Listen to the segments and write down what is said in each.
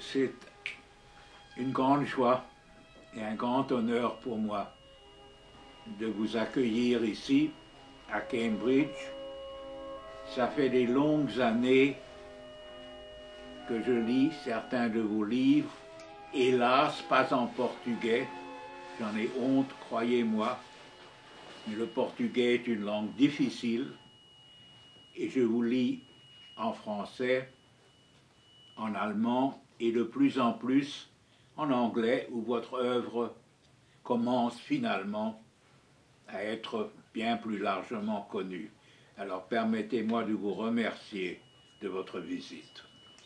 C'est une grande joie et un grand honneur pour moi de vous accueillir ici, à Cambridge. Ça fait des longues années que je lis certains de vos livres, hélas pas en portugais, j'en ai honte, croyez-moi, mais le portugais est une langue difficile et je vous lis en français, en allemand et de plus en plus en anglais, où votre œuvre commence finalement à être bien plus largement connue. Alors permettez-moi de vous remercier de votre visite.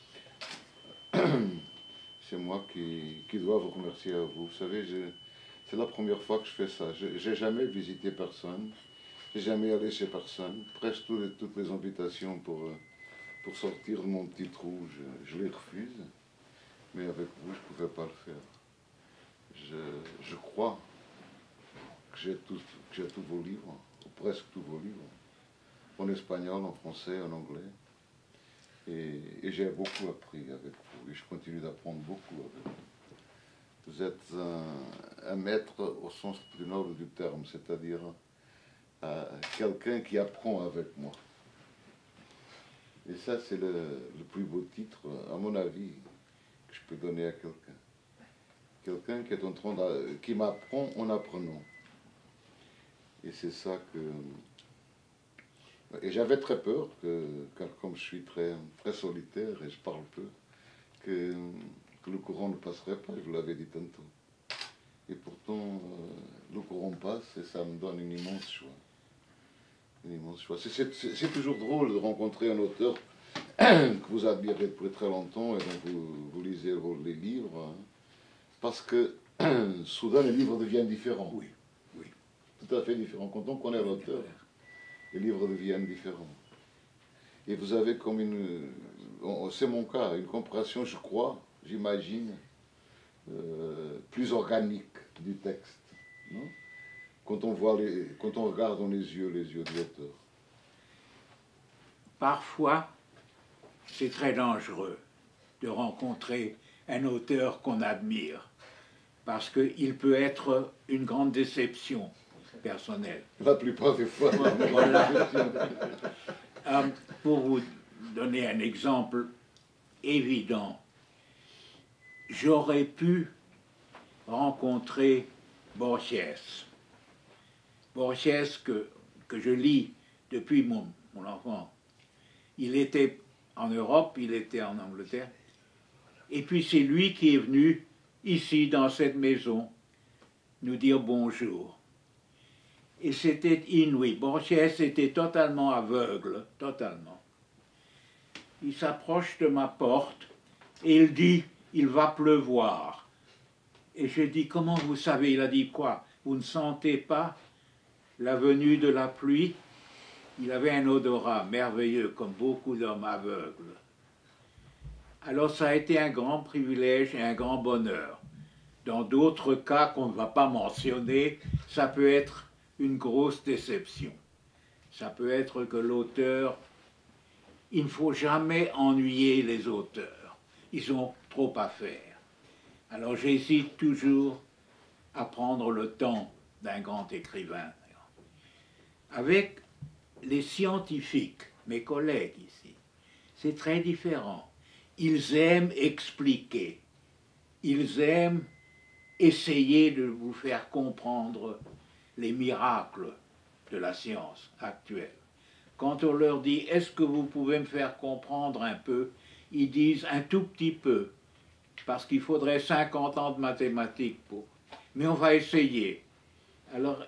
C'est moi qui dois vous remercier à vous. Vous savez, c'est la première fois que je fais ça. Je n'ai jamais visité personne, je n'ai jamais allé chez personne. Presque toutes les invitations pour sortir de mon petit trou, je les refuse. Mais avec vous, je ne pouvais pas le faire. Je crois que j'ai tous vos livres, ou presque tous vos livres, en espagnol, en français, en anglais. Et j'ai beaucoup appris avec vous, et je continue d'apprendre beaucoup avec vous. Vous êtes un maître au sens plus noble du terme, c'est-à-dire quelqu'un qui apprend avec moi. Et ça, c'est le plus beau titre, à mon avis, que je peux donner à quelqu'un. Quelqu'un qui est en train qui m'apprend en apprenant. Et c'est ça que... Et j'avais très peur, car comme je suis très solitaire et je parle peu, que le courant ne passerait pas, je vous l'avais dit tantôt. Et pourtant, le courant passe et ça me donne une immense joie. Une immense joie. C'est toujours drôle de rencontrer un auteur que vous admirez depuis très longtemps et dont vous lisez les livres, hein, parce que soudain les livres deviennent différents. Oui, oui. Tout à fait différents. Quand on connaît l'auteur, les livres deviennent différents. Et vous avez comme c'est mon cas, une compréhension, je crois, j'imagine, plus organique du texte. Non? Quand on regarde dans les yeux de l'auteur. Parfois, c'est très dangereux de rencontrer un auteur qu'on admire, parce qu'il peut être une grande déception personnelle. La plupart des fois. Voilà. Pour vous donner un exemple évident, j'aurais pu rencontrer Borges. Borges que je lis depuis mon enfant. Il était en Europe, il était en Angleterre. Et puis c'est lui qui est venu ici, dans cette maison, nous dire bonjour. Et c'était inouï. Borges était totalement aveugle, totalement. Il s'approche de ma porte et il dit, il va pleuvoir. Et je dis, comment vous savez? Il a dit quoi? Vous ne sentez pas la venue de la pluie? Il avait un odorat merveilleux, comme beaucoup d'hommes aveugles. Alors ça a été un grand privilège et un grand bonheur. Dans d'autres cas qu'on ne va pas mentionner, ça peut être une grosse déception. Ça peut être que l'auteur, il ne faut jamais ennuyer les auteurs. Ils ont trop à faire. Alors j'hésite toujours à prendre le temps d'un grand écrivain. Avec les scientifiques, mes collègues ici, c'est très différent. Ils aiment expliquer. Ils aiment essayer de vous faire comprendre les miracles de la science actuelle. Quand on leur dit « Est-ce que vous pouvez me faire comprendre un peu ?» Ils disent « Un tout petit peu, parce qu'il faudrait 50 ans de mathématiques pour... Mais on va essayer. » Alors,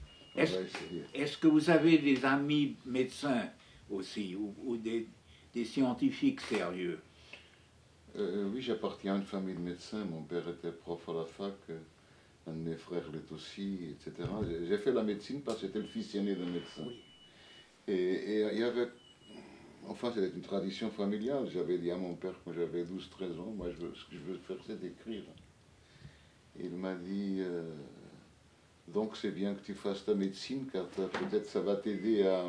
est-ce que vous avez des amis médecins aussi, ou des scientifiques sérieux? Oui, j'appartiens à une famille de médecins. Mon père était prof à la fac, un de mes frères l'est aussi, etc. J'ai fait la médecine parce que j'étais le fils aîné d'un médecin. Oui. Et il y avait... Enfin, c'était une tradition familiale. J'avais dit à mon père quand j'avais 12-13 ans, moi, ce que je veux faire, c'est écrire. Et il m'a dit, donc c'est bien que tu fasses ta médecine, car peut-être ça va t'aider à,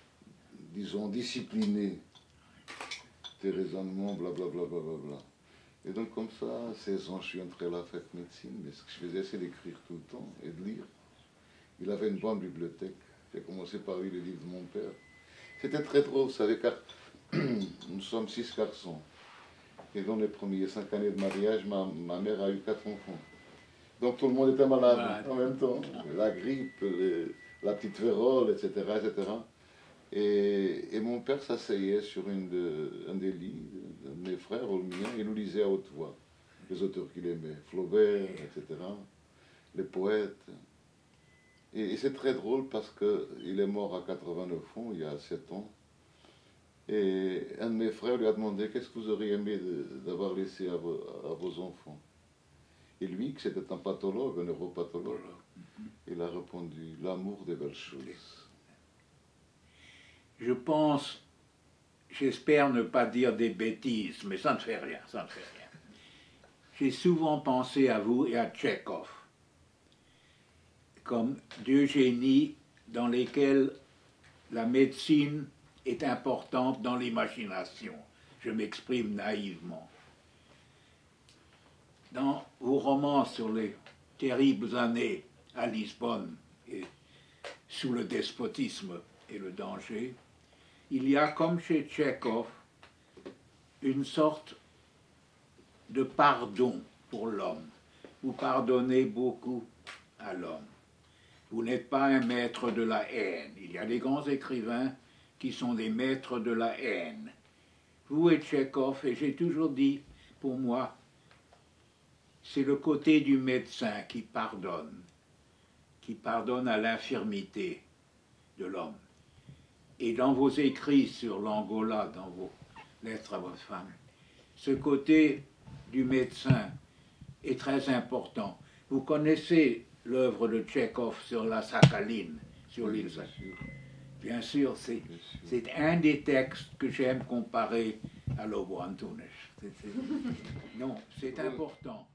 disons, discipliner tes raisonnements, blablabla. Et donc comme ça, à 16 ans, je suis entré à la fac de médecine, mais ce que je faisais, c'est d'écrire tout le temps et de lire. Il avait une bonne bibliothèque. J'ai commencé par lire les livres de mon père. C'était très drôle, vous savez, car nous sommes 6 garçons. Et dans les premières 5 années de mariage, ma mère a eu 4 enfants. Donc tout le monde était malade en même temps. La grippe, la petite vérole, etc. etc. Et mon père s'asseyait sur un des lits de mes frères ou le mien et nous lisait à haute voix les auteurs qu'il aimait, Flaubert, etc., les poètes. Et c'est très drôle parce qu'il est mort à 89 ans, il y a 7 ans. Et un de mes frères lui a demandé qu'est-ce que vous auriez aimé d'avoir laissé à vos enfants. Et lui, que c'était un pathologue, un neuropathologue, il a répondu l'amour des belles choses. Je pense, j'espère ne pas dire des bêtises, mais ça ne fait rien, ça ne fait rien. J'ai souvent pensé à vous et à Tchekhov comme deux génies dans lesquels la médecine est importante dans l'imagination. Je m'exprime naïvement. Dans vos romans sur les terribles années à Lisbonne et sous le despotisme et le danger, il y a, comme chez Tchekhov, une sorte de pardon pour l'homme. Vous pardonnez beaucoup à l'homme. Vous n'êtes pas un maître de la haine. Il y a des grands écrivains qui sont des maîtres de la haine. Vous et Tchekhov, et j'ai toujours dit, pour moi, c'est le côté du médecin qui pardonne à l'infirmité de l'homme. Et dans vos écrits sur l'Angola, dans vos lettres à votre femme, ce côté du médecin est très important. Vous connaissez l'œuvre de Tchekhov sur la Sakhaline, sur l'île Sakhaline. Bien sûr, c'est un des textes que j'aime comparer à Lobo Antunes. Non, c'est important.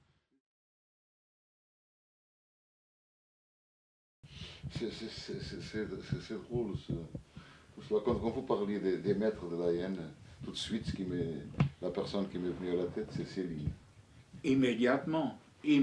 C'est drôle, quand vous parliez des maîtres de la haine, tout de suite, la personne qui m'est venue à la tête, c'est Céline. Immédiatement.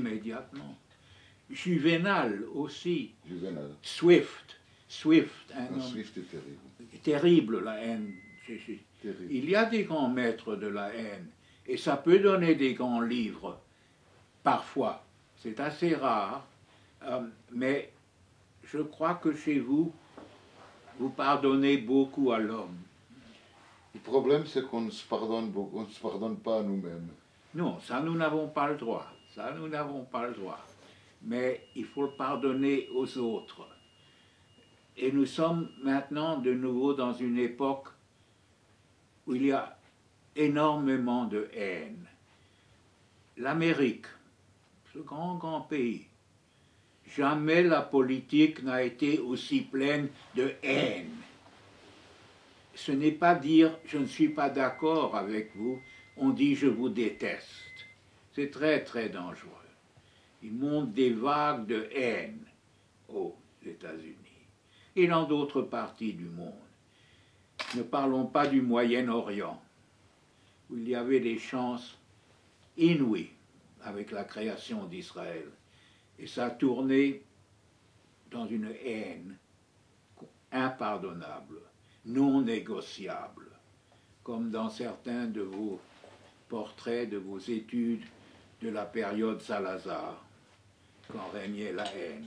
Juvénal aussi. Juvénal. Swift. Swift est terrible. Terrible, la haine. Terrible. Il y a des grands maîtres de la haine. Et ça peut donner des grands livres. Parfois. C'est assez rare. Mais je crois que chez vous, vous pardonnez beaucoup à l'homme. Le problème, c'est qu'on ne se pardonne beaucoup, on ne se pardonne pas à nous-mêmes. Non, ça nous n'avons pas le droit. Ça nous n'avons pas le droit. Mais il faut le pardonner aux autres. Et nous sommes maintenant de nouveau dans une époque où il y a énormément de haine. L'Amérique, ce grand pays, jamais la politique n'a été aussi pleine de haine. Ce n'est pas dire « je ne suis pas d'accord avec vous », on dit « je vous déteste ». C'est très très dangereux. Il monte des vagues de haine aux États-Unis et dans d'autres parties du monde. Ne parlons pas du Moyen-Orient, où il y avait des chances inouïes avec la création d'Israël. Et ça a tourné dans une haine impardonnable, non négociable, comme dans certains de vos portraits, de vos études de la période Salazar, quand régnait la haine.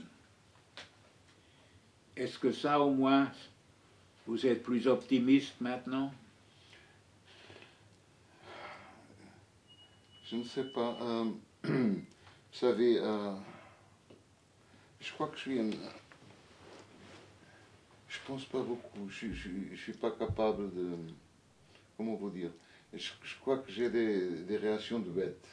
Est-ce que ça, au moins, vous êtes plus optimiste maintenant? Je ne sais pas. Vous savez, je crois que je suis je pense pas beaucoup. Je suis pas capable de... Comment vous dire? Je crois que j'ai des réactions de bête.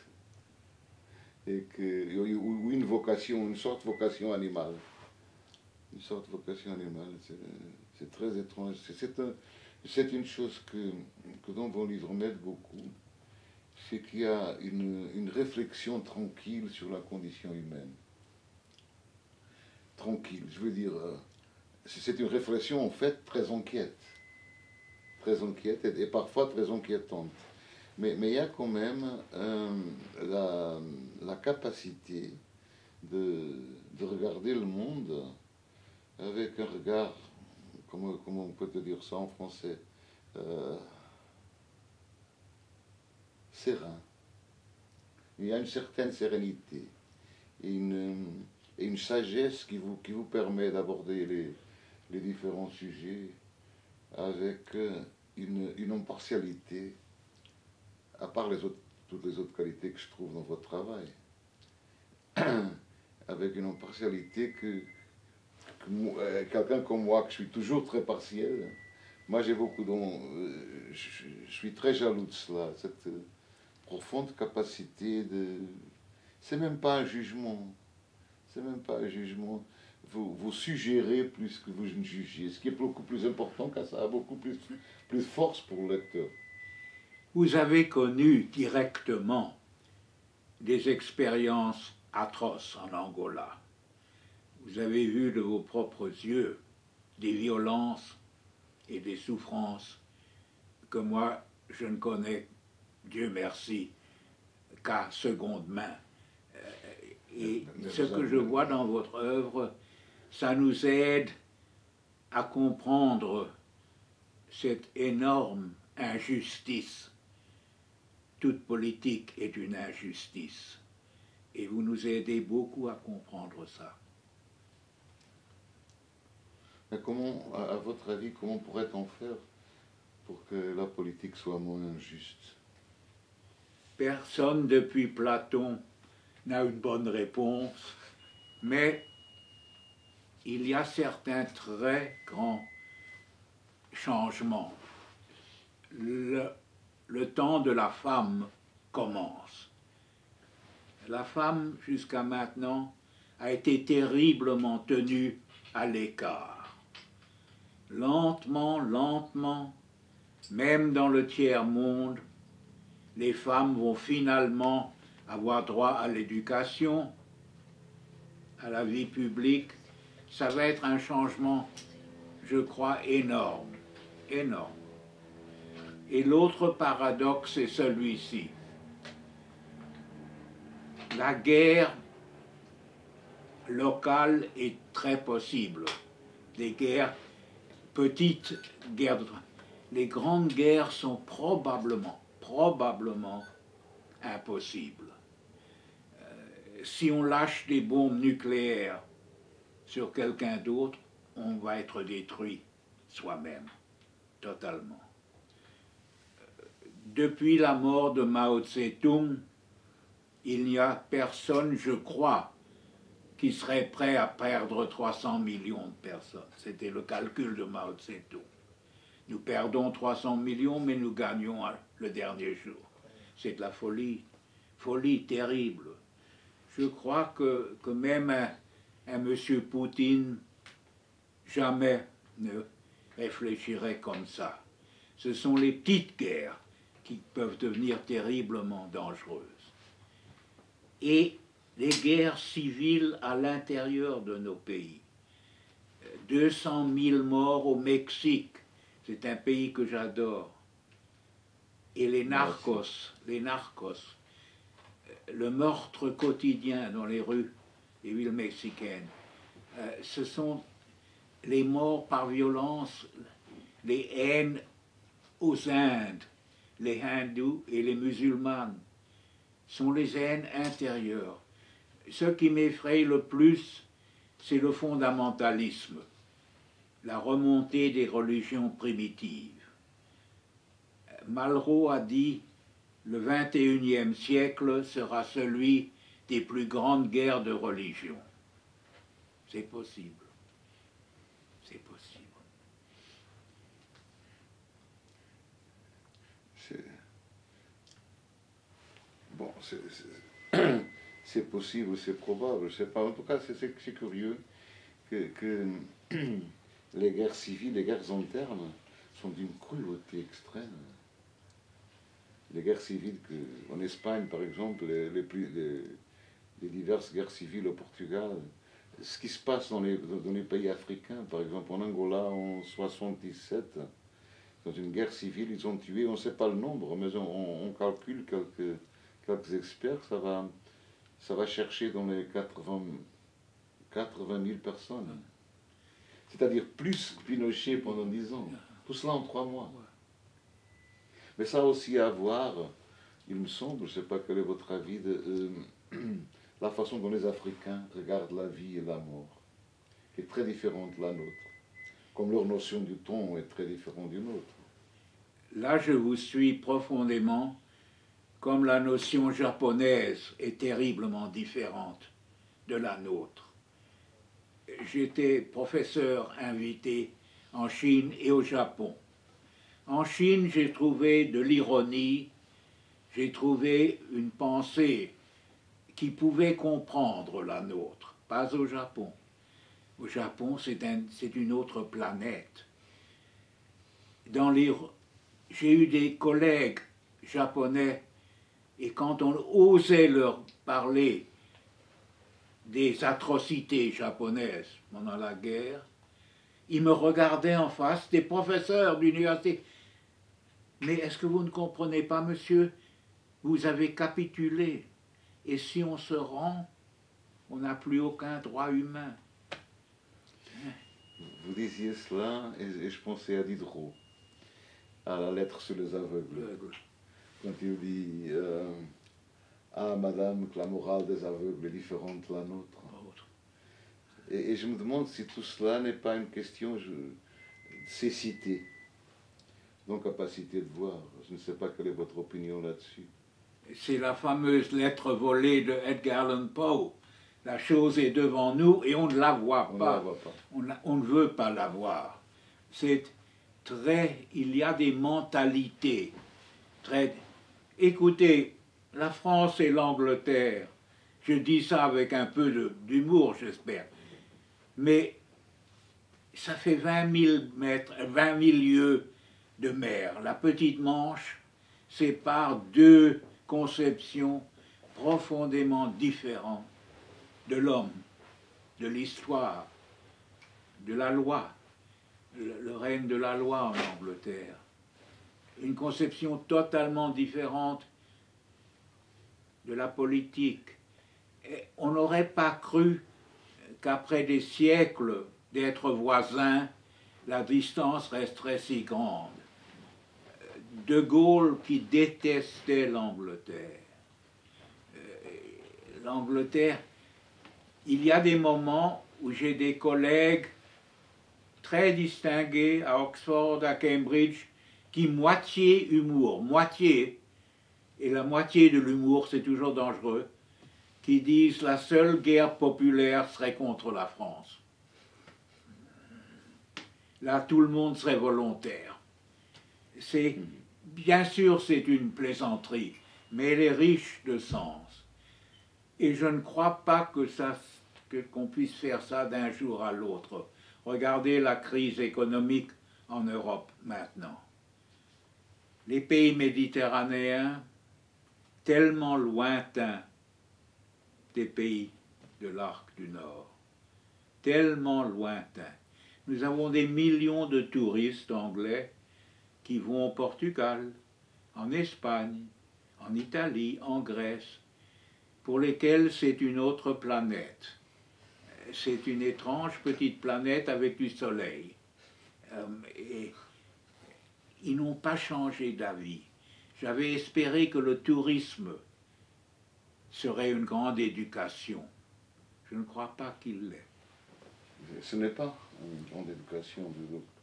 Ou une vocation, une sorte de vocation animale. Une sorte de vocation animale. C'est très étrange. C'est une chose que dans vos livres m'aide beaucoup. C'est qu'il y a une réflexion tranquille sur la condition humaine. Tranquille, je veux dire, c'est une réflexion en fait très inquiète et parfois très inquiétante. Mais il y a quand même la capacité de regarder le monde avec un regard, comment on peut te dire ça en français, serein. Il y a une certaine sérénité et une sagesse qui vous permet d'aborder les différents sujets avec une impartialité, à part toutes les autres qualités que je trouve dans votre travail, avec une impartialité quelqu'un comme moi, que je suis toujours très partiel, moi j'ai beaucoup je suis très jaloux de cela, cette profonde capacité de... C'est même pas un jugement, c'est même pas un jugement. Vous suggérez plus que vous ne jugez, ce qui est beaucoup plus important, car ça a beaucoup plus de force pour le lecteur. Vous avez connu directement des expériences atroces en Angola. Vous avez vu de vos propres yeux des violences et des souffrances que moi, je ne connais, Dieu merci, qu'à seconde main. Et ce que je vois dans votre œuvre, ça nous aide à comprendre cette énorme injustice. Toute politique est une injustice. Et vous nous aidez beaucoup à comprendre ça. Mais comment, à votre avis, comment pourrait-on faire pour que la politique soit moins injuste? Personne depuis Platon n'a une bonne réponse, mais il y a certains très grands changements. Le temps de la femme commence. La femme, jusqu'à maintenant, a été terriblement tenue à l'écart. Lentement, lentement, même dans le tiers-monde, les femmes vont finalement avoir droit à l'éducation, à la vie publique. Ça va être un changement, je crois, énorme, énorme. Et l'autre paradoxe est celui-ci. La guerre locale est très possible. Les guerres, petites guerres, les grandes guerres sont probablement impossibles. Si on lâche des bombes nucléaires sur quelqu'un d'autre, on va être détruit soi-même, totalement. Depuis la mort de Mao Tse-tung, il n'y a personne, je crois, qui serait prêt à perdre 300 millions de personnes. C'était le calcul de Mao Tse-tung. Nous perdons 300 millions, mais nous gagnons le dernier jour. C'est de la folie, folie terrible. Je crois que même un monsieur Poutine jamais ne réfléchirait comme ça. Ce sont les petites guerres qui peuvent devenir terriblement dangereuses. Et les guerres civiles à l'intérieur de nos pays. 200 000 morts au Mexique, c'est un pays que j'adore. Et les narcos, le meurtre quotidien dans les rues des villes mexicaines, ce sont les morts par violence, les haines aux Indes, les hindous et les musulmanes, sont les haines intérieures. Ce qui m'effraie le plus, c'est le fondamentalisme, la remontée des religions primitives. Malraux a dit « Le 21e siècle sera celui des plus grandes guerres de religion ». C'est possible. C'est possible. Bon, c'est possible, c'est probable, je sais pas. En tout cas, c'est curieux que les guerres civiles, les guerres internes sont d'une cruauté extrême. Les guerres civiles en Espagne, par exemple, les diverses guerres civiles au Portugal, ce qui se passe dans les pays africains, par exemple en Angola en 77, dans une guerre civile, ils ont tué, on ne sait pas le nombre, mais on calcule quelques experts, ça va chercher dans les 80 000 personnes. C'est-à-dire plus que Pinochet pendant 10 ans. Tout cela en 3 mois. Mais ça a aussi à voir, il me semble, je ne sais pas quel est votre avis, de la façon dont les Africains regardent la vie et la mort, qui est très différente de la nôtre. Comme leur notion du temps est très différente d'une autre. Là, je vous suis profondément, comme la notion japonaise est terriblement différente de la nôtre. J'étais professeur invité en Chine et au Japon. En Chine, j'ai trouvé de l'ironie, j'ai trouvé une pensée qui pouvait comprendre la nôtre, pas au Japon. Au Japon, c'est une autre planète. J'ai eu des collègues japonais, et quand on osait leur parler des atrocités japonaises pendant la guerre, ils me regardaient en face, des professeurs d'université. Mais est-ce que vous ne comprenez pas, monsieur? Vous avez capitulé. Et si on se rend, on n'a plus aucun droit humain. Vous disiez cela, et je pensais à Diderot, à la lettre sur les aveugles. Quand il dit ah, madame, que la morale des aveugles est différente de la nôtre. Et je me demande si tout cela n'est pas une question de cécité, donc capacité de voir. Je ne sais pas quelle est votre opinion là-dessus. C'est la fameuse lettre volée de Edgar Allan Poe. La chose est devant nous et on ne la voit pas. On ne veut pas la voir. Il y a des mentalités très... Écoutez, la France et l'Angleterre, je dis ça avec un peu d'humour, j'espère, mais ça fait 20 000 lieues de mer. La petite Manche sépare deux conceptions profondément différentes de l'homme, de l'histoire, de la loi, le règne de la loi en Angleterre. Une conception totalement différente de la politique. Et on n'aurait pas cru qu'après des siècles d'être voisins, la distance resterait si grande. De Gaulle qui détestait l'Angleterre. L'Angleterre, il y a des moments où j'ai des collègues très distingués à Oxford, à Cambridge, qui moitié humour, moitié, et la moitié de l'humour c'est toujours dangereux, qui disent la seule guerre populaire serait contre la France. Là, tout le monde serait volontaire. Bien sûr, c'est une plaisanterie, mais elle est riche de sens. Et je ne crois pas qu'on puisse faire ça d'un jour à l'autre. Regardez la crise économique en Europe maintenant. Les pays méditerranéens, tellement lointains des pays de l'arc du Nord, tellement lointains. Nous avons des millions de touristes anglais qui vont au Portugal, en Espagne, en Italie, en Grèce, pour lesquels c'est une autre planète. C'est une étrange petite planète avec du soleil. Et ils n'ont pas changé d'avis. J'avais espéré que le tourisme serait une grande éducation. Je ne crois pas qu'il l'est. Ce n'est pas une grande éducation.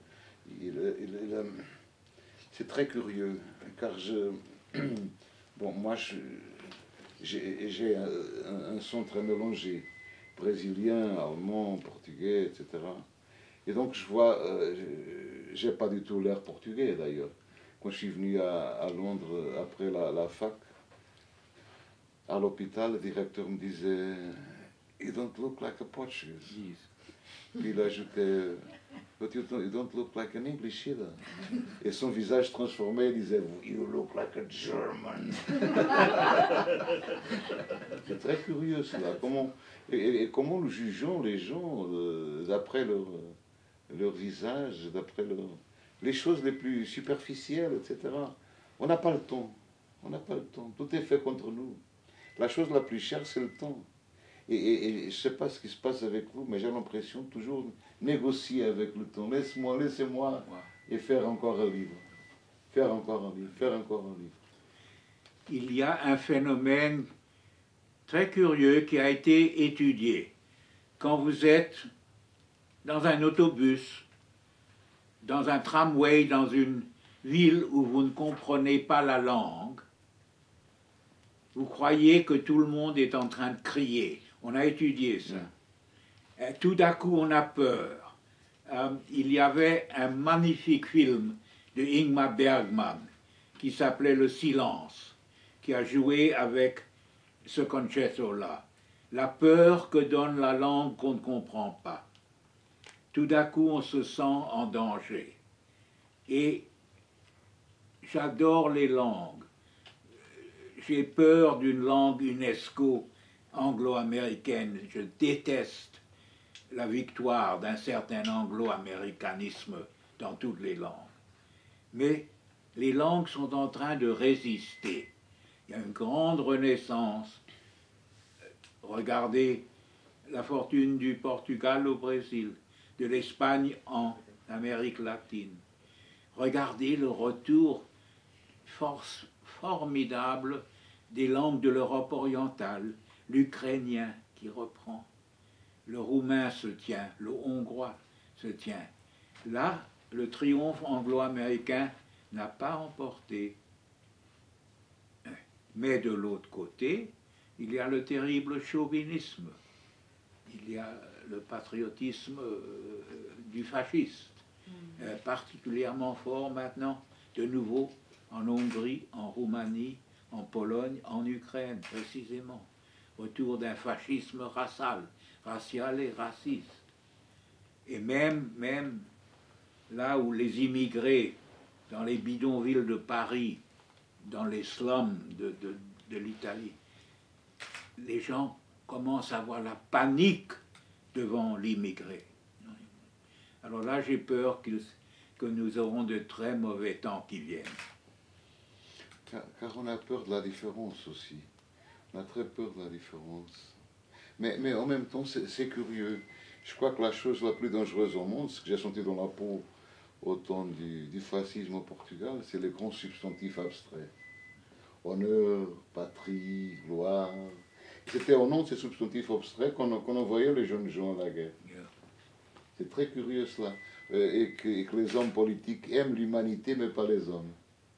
C'est très curieux, car moi j'ai un son très mélangé, brésilien, allemand, portugais, etc. Et donc je vois, j'ai pas du tout l'air portugais d'ailleurs. Quand je suis venu à Londres après la fac, à l'hôpital, le directeur me disait « You don't look like a Portuguese ». Puis il ajoutait « But you don't look like an English either ». Et son visage transformé, il disait « You look like a German ». C'est très curieux cela. Et comment nous jugeons les gens d'après leur visage, d'après les choses les plus superficielles, etc. On n'a pas le temps. On n'a pas le temps. Tout est fait contre nous. La chose la plus chère, c'est le temps. Et je ne sais pas ce qui se passe avec vous, mais j'ai l'impression de toujours négocier avec le temps. Laisse-moi, laissez-moi et faire encore un livre. Faire encore un livre, faire encore un livre. Il y a un phénomène très curieux qui a été étudié. Quand vous êtes dans un autobus, dans un tramway, dans une ville où vous ne comprenez pas la langue, vous croyez que tout le monde est en train de crier. On a étudié ça. Tout d'un coup, on a peur. Il y avait un magnifique film de Ingmar Bergman qui s'appelait Le Silence, qui a joué avec ce concerto-là. La peur que donne la langue qu'on ne comprend pas. Tout d'un coup, on se sent en danger. Et j'adore les langues. J'ai peur d'une langue UNESCO anglo-américaine. Je déteste la victoire d'un certain anglo-américanisme dans toutes les langues. Mais les langues sont en train de résister. Il y a une grande renaissance. Regardez la fortune du Portugal au Brésil, de l'Espagne en Amérique latine. Regardez le retour formidable des langues de l'Europe orientale, l'ukrainien qui reprend, le roumain se tient, le hongrois se tient. Là, le triomphe anglo-américain n'a pas emporté. Mais de l'autre côté, il y a le terrible chauvinisme, il y a le patriotisme du fasciste, particulièrement fort maintenant, de nouveau en Hongrie, en Roumanie, en Pologne, en Ukraine précisément, autour d'un fascisme racial et raciste. Et même là où les immigrés, dans les bidonvilles de Paris, dans les slums de l'Italie, les gens commencent à avoir la panique devant l'immigré. Alors là, j'ai peur que nous aurons de très mauvais temps qui viennent. Car on a peur de la différence aussi. On a très peur de la différence. Mais en même temps, c'est curieux. Je crois que la chose la plus dangereuse au monde, ce que j'ai senti dans la peau au temps du fascisme au Portugal, c'est les grands substantifs abstraits. Honneur, patrie, gloire. C'était au nom de ces substantifs abstraits qu'on envoyait les jeunes gens à la guerre. C'est très curieux cela. Et que les hommes politiques aiment l'humanité, mais pas les hommes.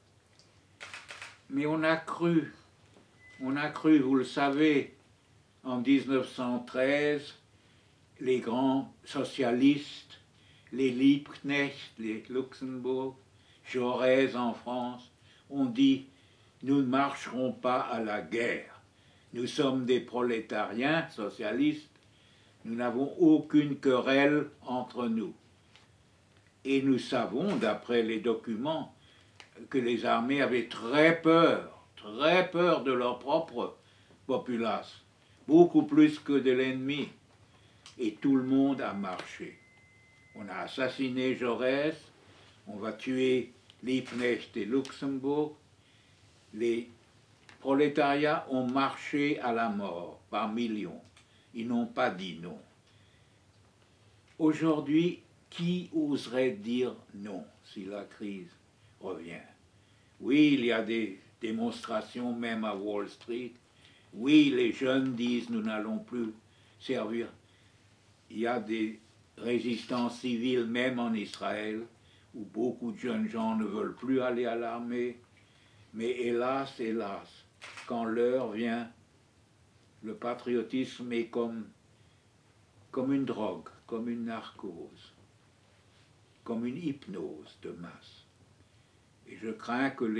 Mais on a cru, vous le savez, en 1913, les grands socialistes, les Liebknecht, les Luxembourg, Jaurès en France, ont dit « Nous ne marcherons pas à la guerre. Nous sommes des prolétariens socialistes, nous n'avons aucune querelle entre nous. » Et nous savons, d'après les documents, que les armées avaient très peur de leur propre populace, beaucoup plus que de l'ennemi. Et tout le monde a marché. On a assassiné Jaurès, on va tuer Liebknecht et Luxembourg. Les prolétariats ont marché à la mort par millions. Ils n'ont pas dit non. Aujourd'hui, qui oserait dire non si la crise revient? Oui, il y a des démonstrations même à Wall Street. Oui, les jeunes disent nous n'allons plus servir. Il y a des résistances civiles même en Israël où beaucoup de jeunes gens ne veulent plus aller à l'armée. Mais hélas, quand l'heure vient, le patriotisme est comme une drogue, comme une narcose, comme une hypnose de masse. Et je crains que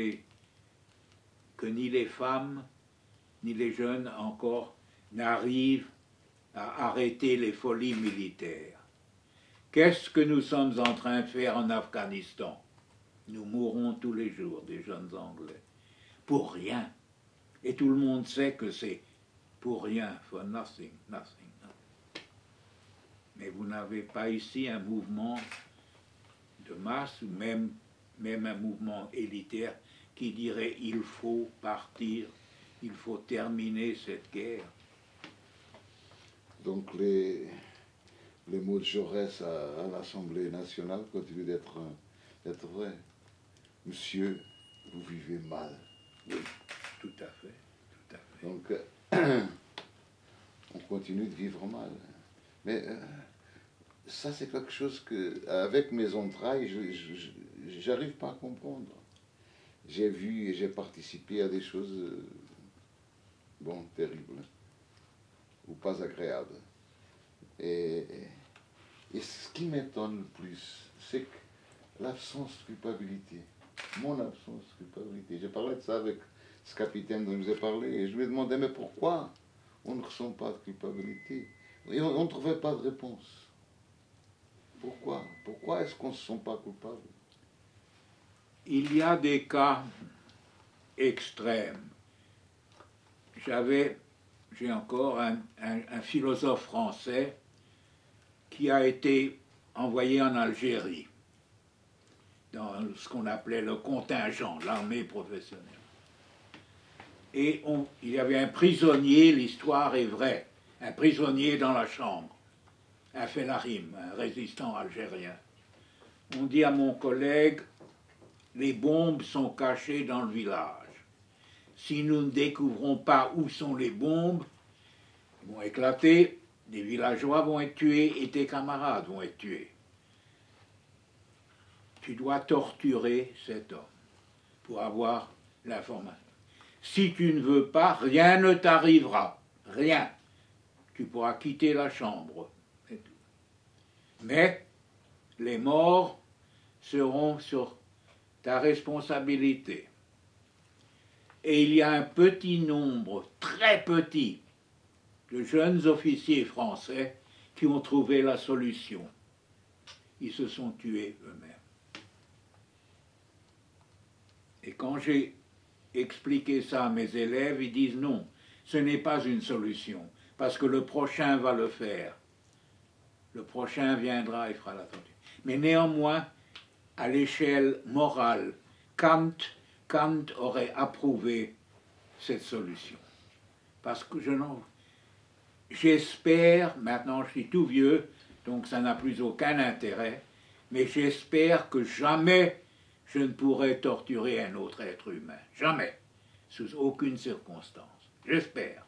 ni les femmes, ni les jeunes encore n'arrivent à arrêter les folies militaires. Qu'est-ce que nous sommes en train de faire en Afghanistan? Nous mourrons tous les jours, des jeunes Anglais, pour rien. Et tout le monde sait que c'est pour rien, for nothing. Mais vous n'avez pas ici un mouvement de masse, ou même un mouvement élitaire qui dirait il faut partir, il faut terminer cette guerre. Donc les mots de Jaurès à l'Assemblée nationale continuent d'être vrais. Monsieur, vous vivez mal. Oui, tout à fait, tout à fait. Donc on continue de vivre mal. Mais ça, c'est quelque chose que, avec mes entrailles, j'arrive pas à comprendre. J'ai vu et j'ai participé à des choses, bon, terribles, ou pas agréables. Et ce qui m'étonne le plus, c'est que l'absence de culpabilité, mon absence de culpabilité. J'ai parlé de ça avec ce capitaine dont je vous ai parlé, et je lui ai demandé, mais pourquoi on ne ressent pas de culpabilité? Et on ne trouvait pas de réponse. Pourquoi? Pourquoi est-ce qu'on ne se sent pas coupable? Il y a des cas extrêmes. J'ai encore un philosophe français qui a été envoyé en Algérie, dans ce qu'on appelait le contingent, l'armée professionnelle. Et il y avait un prisonnier, l'histoire est vraie, un prisonnier dans la chambre, un Fellarim, un résistant algérien. On dit à mon collègue, les bombes sont cachées dans le village. Si nous ne découvrons pas où sont les bombes, elles vont éclater, des villageois vont être tués et tes camarades vont être tués. Tu dois torturer cet homme pour avoir l'information. Si tu ne veux pas, rien ne t'arrivera. Rien. Tu pourras quitter la chambre. C'est tout. Mais les morts seront sur ta responsabilité. Et il y a un petit nombre, très petit, de jeunes officiers français qui ont trouvé la solution. Ils se sont tués eux-mêmes. Et quand j'ai expliqué ça à mes élèves, ils disent non, ce n'est pas une solution, parce que le prochain va le faire. Le prochain viendra et fera la tentative. Mais néanmoins, à l'échelle morale, Kant aurait approuvé cette solution. Parce que j'espère, maintenant je suis tout vieux, donc ça n'a plus aucun intérêt, mais j'espère que jamais je ne pourrai torturer un autre être humain. Jamais. Sous aucune circonstance. J'espère.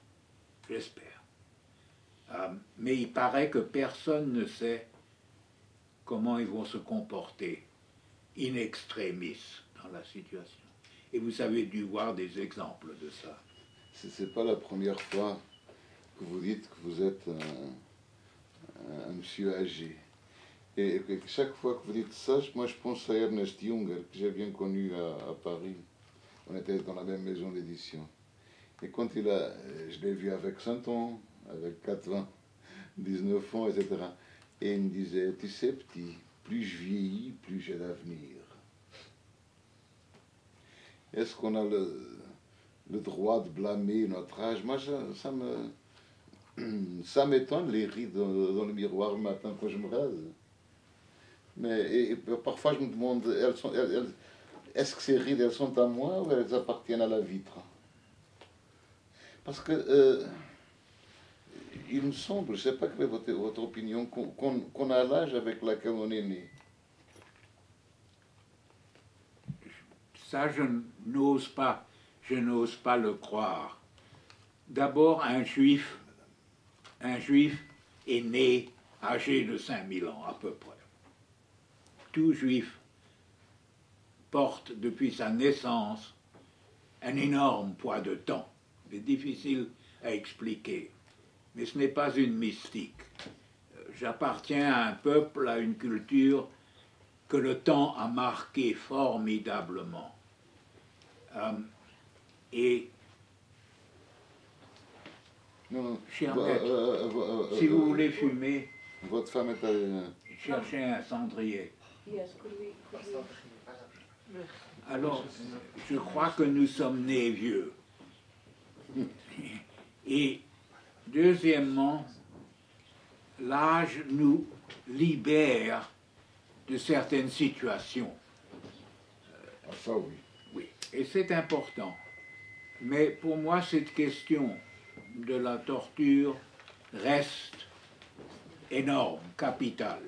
Mais il paraît que personne ne sait comment ils vont se comporter in extremis dans la situation. Et vous avez dû voir des exemples de ça. Ce n'est pas la première fois que vous dites que vous êtes un monsieur âgé. Et chaque fois que vous dites ça, moi je pense à Ernest Junger, que j'ai bien connu à Paris. On était dans la même maison d'édition. Et quand je l'ai vu avec 100 ans, avec 19 ans, etc. Et il me disait, tu sais petit, plus je vieillis, plus j'ai d'avenir. Est-ce qu'on a le droit de blâmer notre âge? Moi, ça m'étonne les rides dans le miroir le matin quand je me rase. Mais parfois je me demande, est-ce que ces rides, elles sont à moi ou elles appartiennent à la vitre? Parce que il me semble, je ne sais pas quelle est votre opinion, qu'on a l'âge avec lequel on est né. Ça, je n'ose pas le croire. D'abord, un juif est né âgé de 5000 ans à peu près. Tout juif porte depuis sa naissance un énorme poids de temps. C'est difficile à expliquer, mais ce n'est pas une mystique. J'appartiens à un peuple, à une culture que le temps a marqué formidablement. Et Non, cher maître, si vous voulez fumer, votre femme est cherchez un cendrier. Alors, je crois que nous sommes nés vieux. Et deuxièmement, l'âge nous libère de certaines situations. Ah, ça oui. Oui, et c'est important. Mais pour moi, cette question de la torture reste énorme, capitale.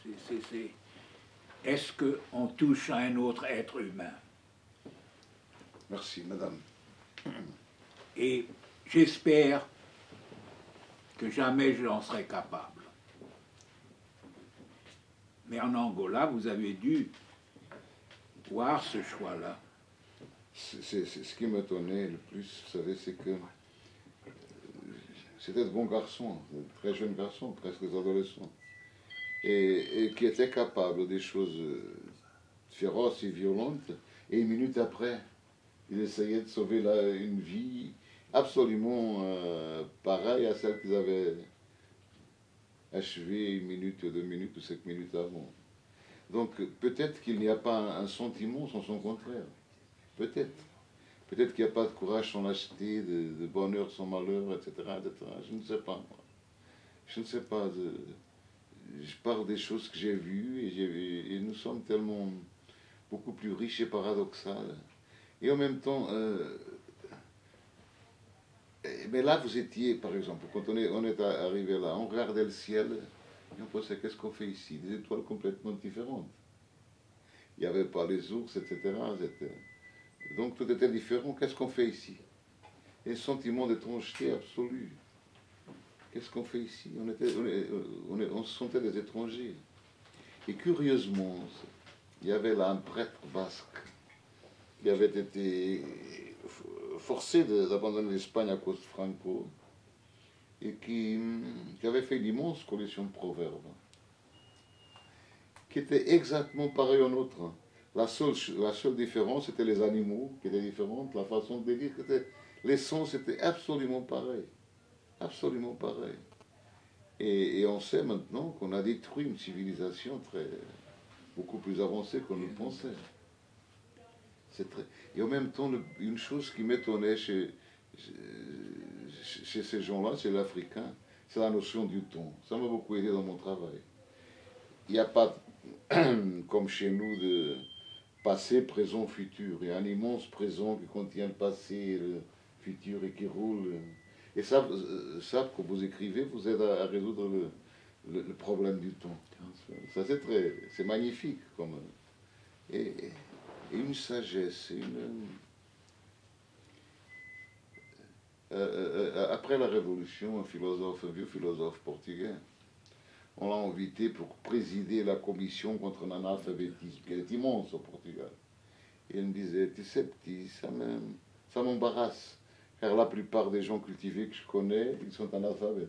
Est-ce qu'on touche à un autre être humain? Merci, madame. Et j'espère que jamais je n'en serai capable. Mais en Angola, vous avez dû voir ce choix-là. C'est ce qui m'étonnait le plus, vous savez, c'est que c'était de bons garçons, de très jeunes garçons, presque des adolescents, et qui étaient capables des choses féroces et violentes, et une minute après, ils essayaient de sauver une vie absolument pareille à celle qu'ils avaient achevée une minute, 2 minutes ou 5 minutes avant. Donc peut-être qu'il n'y a pas un sentiment sans son contraire. Peut-être. Peut-être qu'il n'y a pas de courage sans lâcheté, de bonheur sans malheur, etc., etc. Je ne sais pas, moi. Je ne sais pas. Je parle des choses que j'ai vues et nous sommes tellement beaucoup plus riches et paradoxales. Et en même temps, mais là vous étiez, par exemple, quand on est arrivé là, on regardait le ciel et on pensait qu'est-ce qu'on fait ici? Des étoiles complètement différentes. Il n'y avait pas les ours, etc. Donc tout était différent. Qu'est-ce qu'on fait ici? Et le sentiment d'étrangeté absolue. Qu'est-ce qu'on fait ici? On se sentait des étrangers. Et curieusement, il y avait là un prêtre basque qui avait été forcé d'abandonner l'Espagne à cause de Franco et qui avait fait une immense collection de proverbes qui étaient exactement pareils aux nôtres. La seule différence, c'était les animaux qui étaient différents, la façon de les dire, l'essence était absolument pareille. Absolument pareil. Et on sait maintenant qu'on a détruit une civilisation beaucoup plus avancée qu'on ne le pensait. Et en même temps, une chose qui m'étonnait chez ces gens-là, chez l'Africain, c'est la notion du temps. Ça m'a beaucoup aidé dans mon travail. Il n'y a pas, comme chez nous, de passé, présent, futur. Il y a un immense présent qui contient le passé et le futur et qui roule. Et ça, quand vous écrivez, vous aide à résoudre le problème du temps. Ça, c'est magnifique. Et une sagesse, après la Révolution, un vieux philosophe portugais, on l'a invité pour présider la commission contre l'analphabétisme, qui est immense au Portugal. Et il me disait, tu sais, petit, ça m'embarrasse, car la plupart des gens cultivés que je connais, ils sont analphabètes.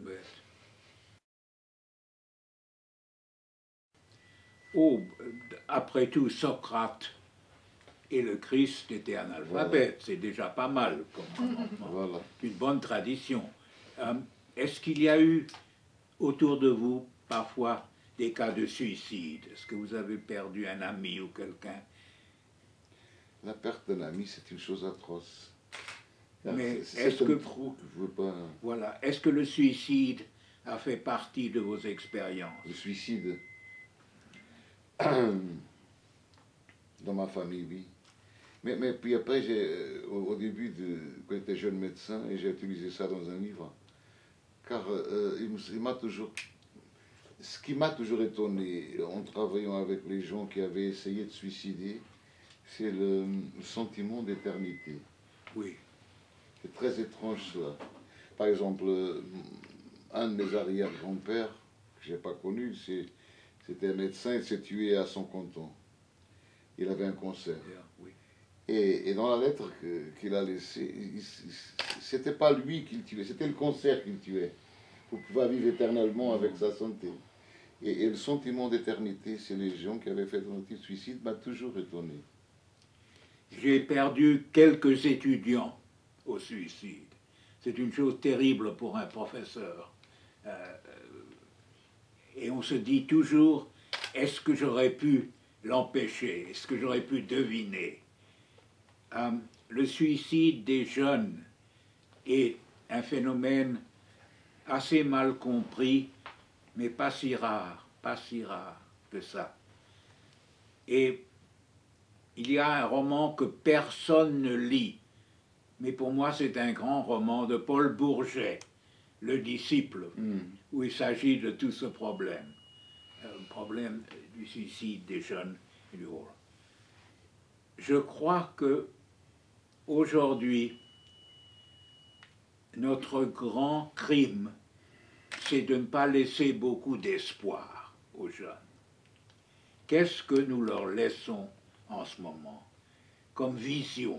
Oh, après tout, Socrate et le Christ étaient analphabètes. Voilà. C'est déjà pas mal comme commencement. Voilà. Une bonne tradition. Est-ce qu'il y a eu autour de vous parfois des cas de suicide? Est-ce que vous avez perdu un ami ou quelqu'un? La perte d'un ami, c'est une chose atroce. Mais est-ce que trou que je veux pas... Voilà. Est-ce que le suicide a fait partie de vos expériences? Le suicide, dans ma famille, oui. Mais puis après, au début, quand j'étais jeune médecin, et j'ai utilisé ça dans un livre, car il m'a toujours... Ce qui m'a toujours étonné en travaillant avec les gens qui avaient essayé de suicider, c'est le sentiment d'éternité. Oui. C'est très étrange cela. Par exemple, un de mes arrière-grands-pères, que je n'ai pas connu, c'était un médecin, il s'est tué à son canton. Il avait un cancer. Oui. Et dans la lettre qu'il a laissée, c'était pas lui qui le tuait, c'était le cancer qui le tuait. Pour pouvoir vivre éternellement avec sa santé. Et le sentiment d'éternité, c'est les gens qui avaient fait un petit suicide, m'a toujours étonné. J'ai perdu quelques étudiants au suicide. C'est une chose terrible pour un professeur. Et on se dit toujours, est-ce que j'aurais pu l'empêcher? Est-ce que j'aurais pu deviner? Le suicide des jeunes est un phénomène assez mal compris, mais pas si rare que ça. Et il y a un roman que personne ne lit, mais pour moi c'est un grand roman de Paul Bourget, Le disciple, où il s'agit de tout ce problème, le problème du suicide des jeunes et du rôle. Je crois que aujourd'hui, notre grand crime, c'est de ne pas laisser beaucoup d'espoir aux jeunes. Qu'est-ce que nous leur laissons en ce moment comme vision?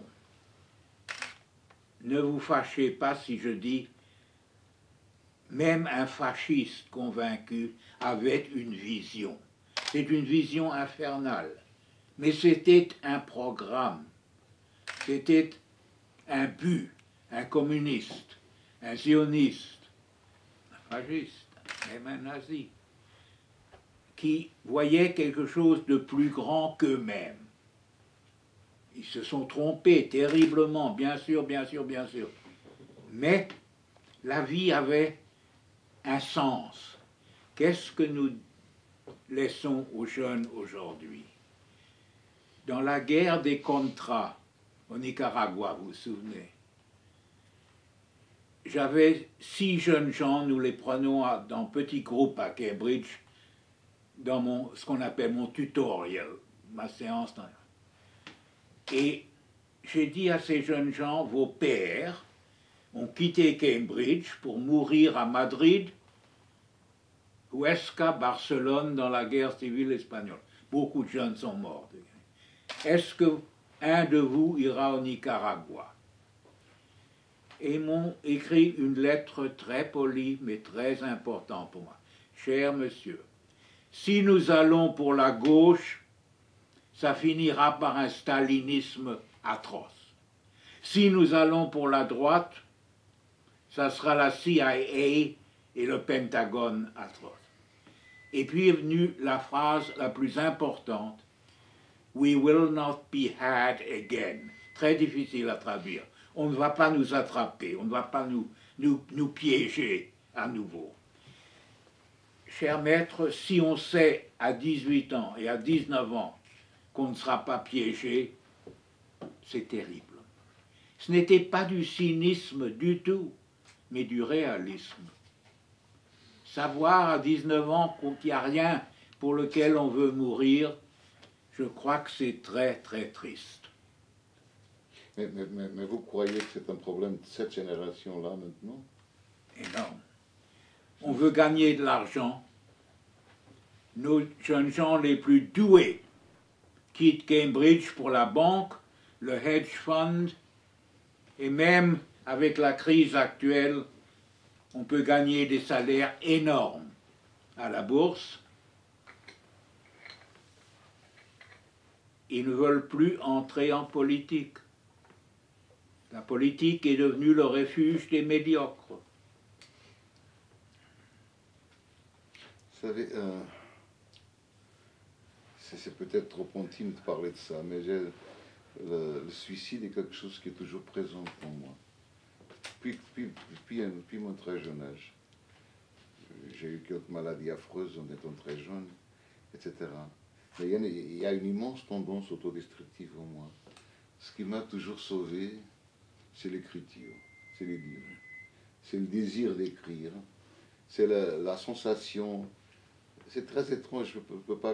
Ne vous fâchez pas si je dis, même un fasciste convaincu avait une vision. C'est une vision infernale, mais c'était un programme, c'était un but, un communiste, un zioniste, un fasciste, même un nazi, qui voyaient quelque chose de plus grand qu'eux-mêmes. Ils se sont trompés terriblement, bien sûr, bien sûr, bien sûr. Mais la vie avait un sens. Qu'est-ce que nous laissons aux jeunes aujourd'hui? Dans la guerre des Contras, au Nicaragua, vous vous souvenez, j'avais 6 jeunes gens, nous les prenons dans petits groupes à Cambridge, dans ce qu'on appelle mon tutorial, ma séance. Et j'ai dit à ces jeunes gens, vos pères ont quitté Cambridge pour mourir à Madrid, Huesca, Barcelone, dans la guerre civile espagnole. Beaucoup de jeunes sont morts. Est-ce que un de vous ira au Nicaragua? Et ils m'ont écrit une lettre très polie, mais très importante pour moi. Cher monsieur, si nous allons pour la gauche, ça finira par un stalinisme atroce. Si nous allons pour la droite, ça sera la CIA et le Pentagone atroce. Et puis est venue la phrase la plus importante, We will not be had again. Très difficile à traduire. On ne va pas nous attraper, on ne va pas nous piéger à nouveau. Cher maître, si on sait à 18 ans et à 19 ans qu'on ne sera pas piégé, c'est terrible. Ce n'était pas du cynisme du tout, mais du réalisme. Savoir à 19 ans qu'il n'y a rien pour lequel on veut mourir, je crois que c'est très très triste. Mais vous croyez que c'est un problème de cette génération-là maintenant? Énorme. On veut gagner de l'argent. Nos jeunes gens les plus doués quittent Cambridge pour la banque, le hedge fund, et même avec la crise actuelle, on peut gagner des salaires énormes à la bourse. Ils ne veulent plus entrer en politique. La politique est devenue le refuge des médiocres. Vous savez, c'est peut-être trop intime de parler de ça, mais le suicide est quelque chose qui est toujours présent pour moi. Depuis mon très jeune âge. J'ai eu quelques maladies affreuses en étant très jeune, etc. Mais il y a une immense tendance autodestructive en moi. Ce qui m'a toujours sauvé, c'est l'écriture, c'est les livres. C'est le désir d'écrire, c'est la sensation. C'est très étrange, je ne peux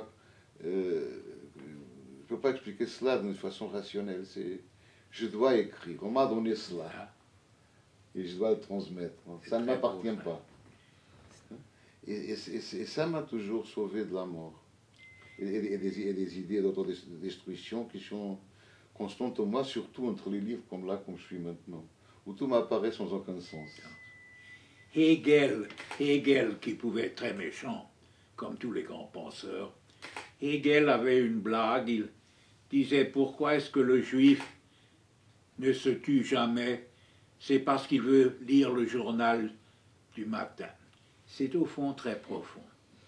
pas expliquer cela d'une façon rationnelle. Je dois écrire, on m'a donné cela, et je dois le transmettre. Ça ne m'appartient pas. Et ça m'a toujours sauvé de la mort. Et des idées d'autodestruction qui sont constantes en moi, surtout entre les livres comme je suis maintenant, où tout m'apparaît sans aucun sens. Hegel, qui pouvait être très méchant, comme tous les grands penseurs, Hegel avait une blague, il disait « Pourquoi est-ce que le juif ne se tue jamais? C'est parce qu'il veut lire le journal du matin. » C'est au fond très profond.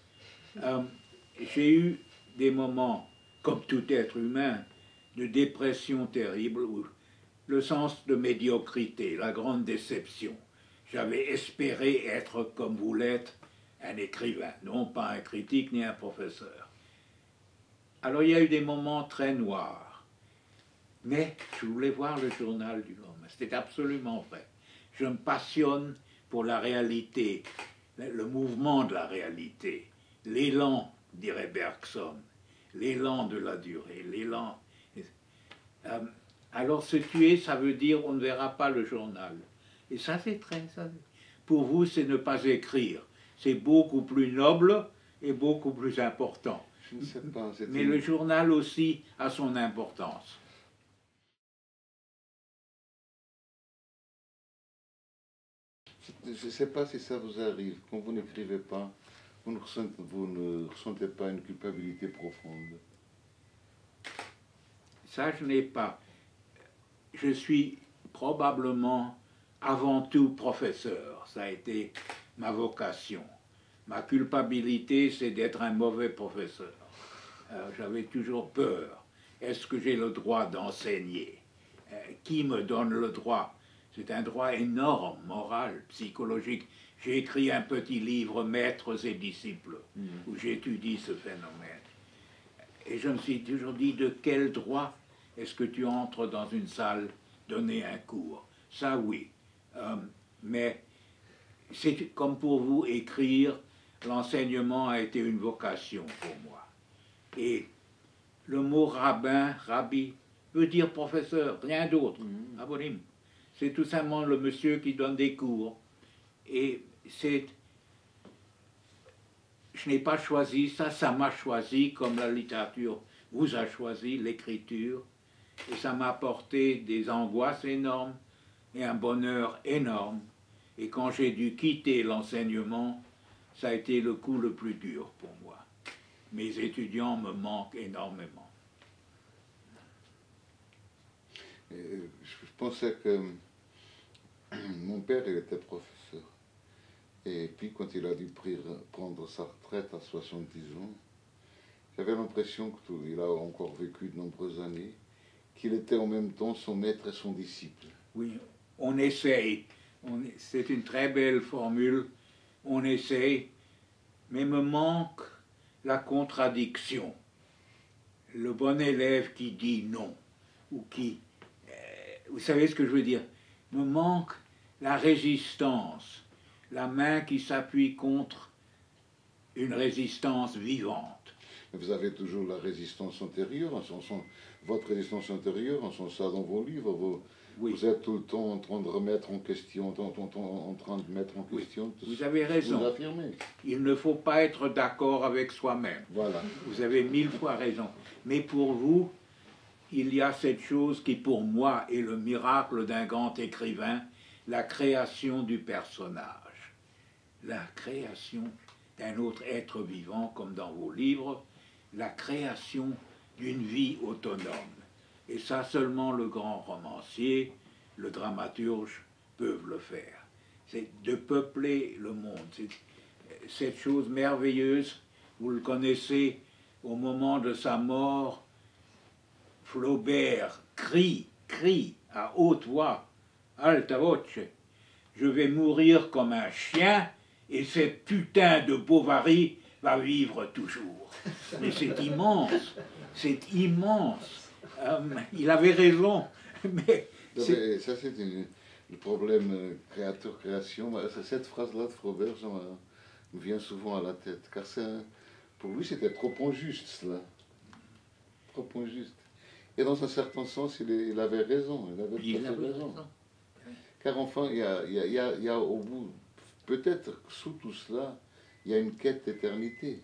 J'ai eu des moments, comme tout être humain, de dépression terrible, où le sens de médiocrité, la grande déception. J'avais espéré être, comme vous l'êtes, un écrivain, non pas un critique ni un professeur. Alors il y a eu des moments très noirs. Mais je voulais voir le journal du lendemain. C'était absolument vrai. Je me passionne pour la réalité, le mouvement de la réalité, l'élan, dirait Bergson, l'élan de la durée, l'élan. Alors se tuer, ça veut dire on ne verra pas le journal. Et ça c'est très... Pour vous, c'est ne pas écrire. C'est beaucoup plus noble et beaucoup plus important. Je ne sais pas. Mais le journal aussi a son importance. Je ne sais pas si ça vous arrive. Quand vous n'écrivez pas, vous ne ressentez pas une culpabilité profonde. Ça, je n'ai pas. Je suis probablement avant tout professeur. Ça a été ma vocation. Ma culpabilité, c'est d'être un mauvais professeur. J'avais toujours peur. Est-ce que j'ai le droit d'enseigner? Qui me donne le droit? C'est un droit énorme, moral, psychologique. J'ai écrit un petit livre, Maîtres et disciples, où j'étudie ce phénomène. Et je me suis toujours dit, de quel droit est-ce que tu entres dans une salle donner un cours? Ça, oui. Mais c'est comme pour vous, écrire, l'enseignement a été une vocation pour moi. Et le mot rabbin, rabbi, veut dire professeur, rien d'autre. Abonim. C'est tout simplement le monsieur qui donne des cours. Et c'est... Je n'ai pas choisi ça, ça m'a choisi comme la littérature vous a choisi, l'écriture. Et ça m'a apporté des angoisses énormes et un bonheur énorme. Et quand j'ai dû quitter l'enseignement, ça a été le coup le plus dur pour moi. Mes étudiants me manquent énormément. Je pensais que mon père, il était professeur. Et puis, quand il a dû prendre sa retraite à 70 ans, j'avais l'impression qu'il a encore vécu de nombreuses années, qu'il était en même temps son maître et son disciple. Oui, on essaye. C'est une très belle formule. On essaye, mais me manque la contradiction. Le bon élève qui dit non, ou qui... vous savez ce que je veux dire? Me manque la résistance, la main qui s'appuie contre une résistance vivante. Vous avez toujours la résistance antérieure, votre résistance antérieure, en sens ça dans vos livres. Vous êtes tout le temps en train de remettre en question, en train de mettre en question. Oui. Vous avez raison. Vous affirmez. Il ne faut pas être d'accord avec soi-même. Voilà. Vous avez 1000 fois raison. Mais pour vous, il y a cette chose qui pour moi est le miracle d'un grand écrivain, la création du personnage. La création d'un autre être vivant, comme dans vos livres, la création d'une vie autonome. Et ça, seulement le grand romancier, le dramaturge peuvent le faire. C'est de peupler le monde. C'est cette chose merveilleuse, vous le connaissez, au moment de sa mort, Flaubert crie à haute voix, alta voce, je vais mourir comme un chien et cette putain de Bovary va vivre toujours. Mais c'est immense, c'est immense. Il avait raison, mais... Ça, c'est le problème créateur-création. Cette phrase-là de Flaubert me vient souvent à la tête, car pour lui, c'était trop injuste, cela. Trop injuste. Et dans un certain sens, il avait raison. Il avait raison. Car enfin, il y a au bout, peut-être sous tout cela, il y a une quête d'éternité.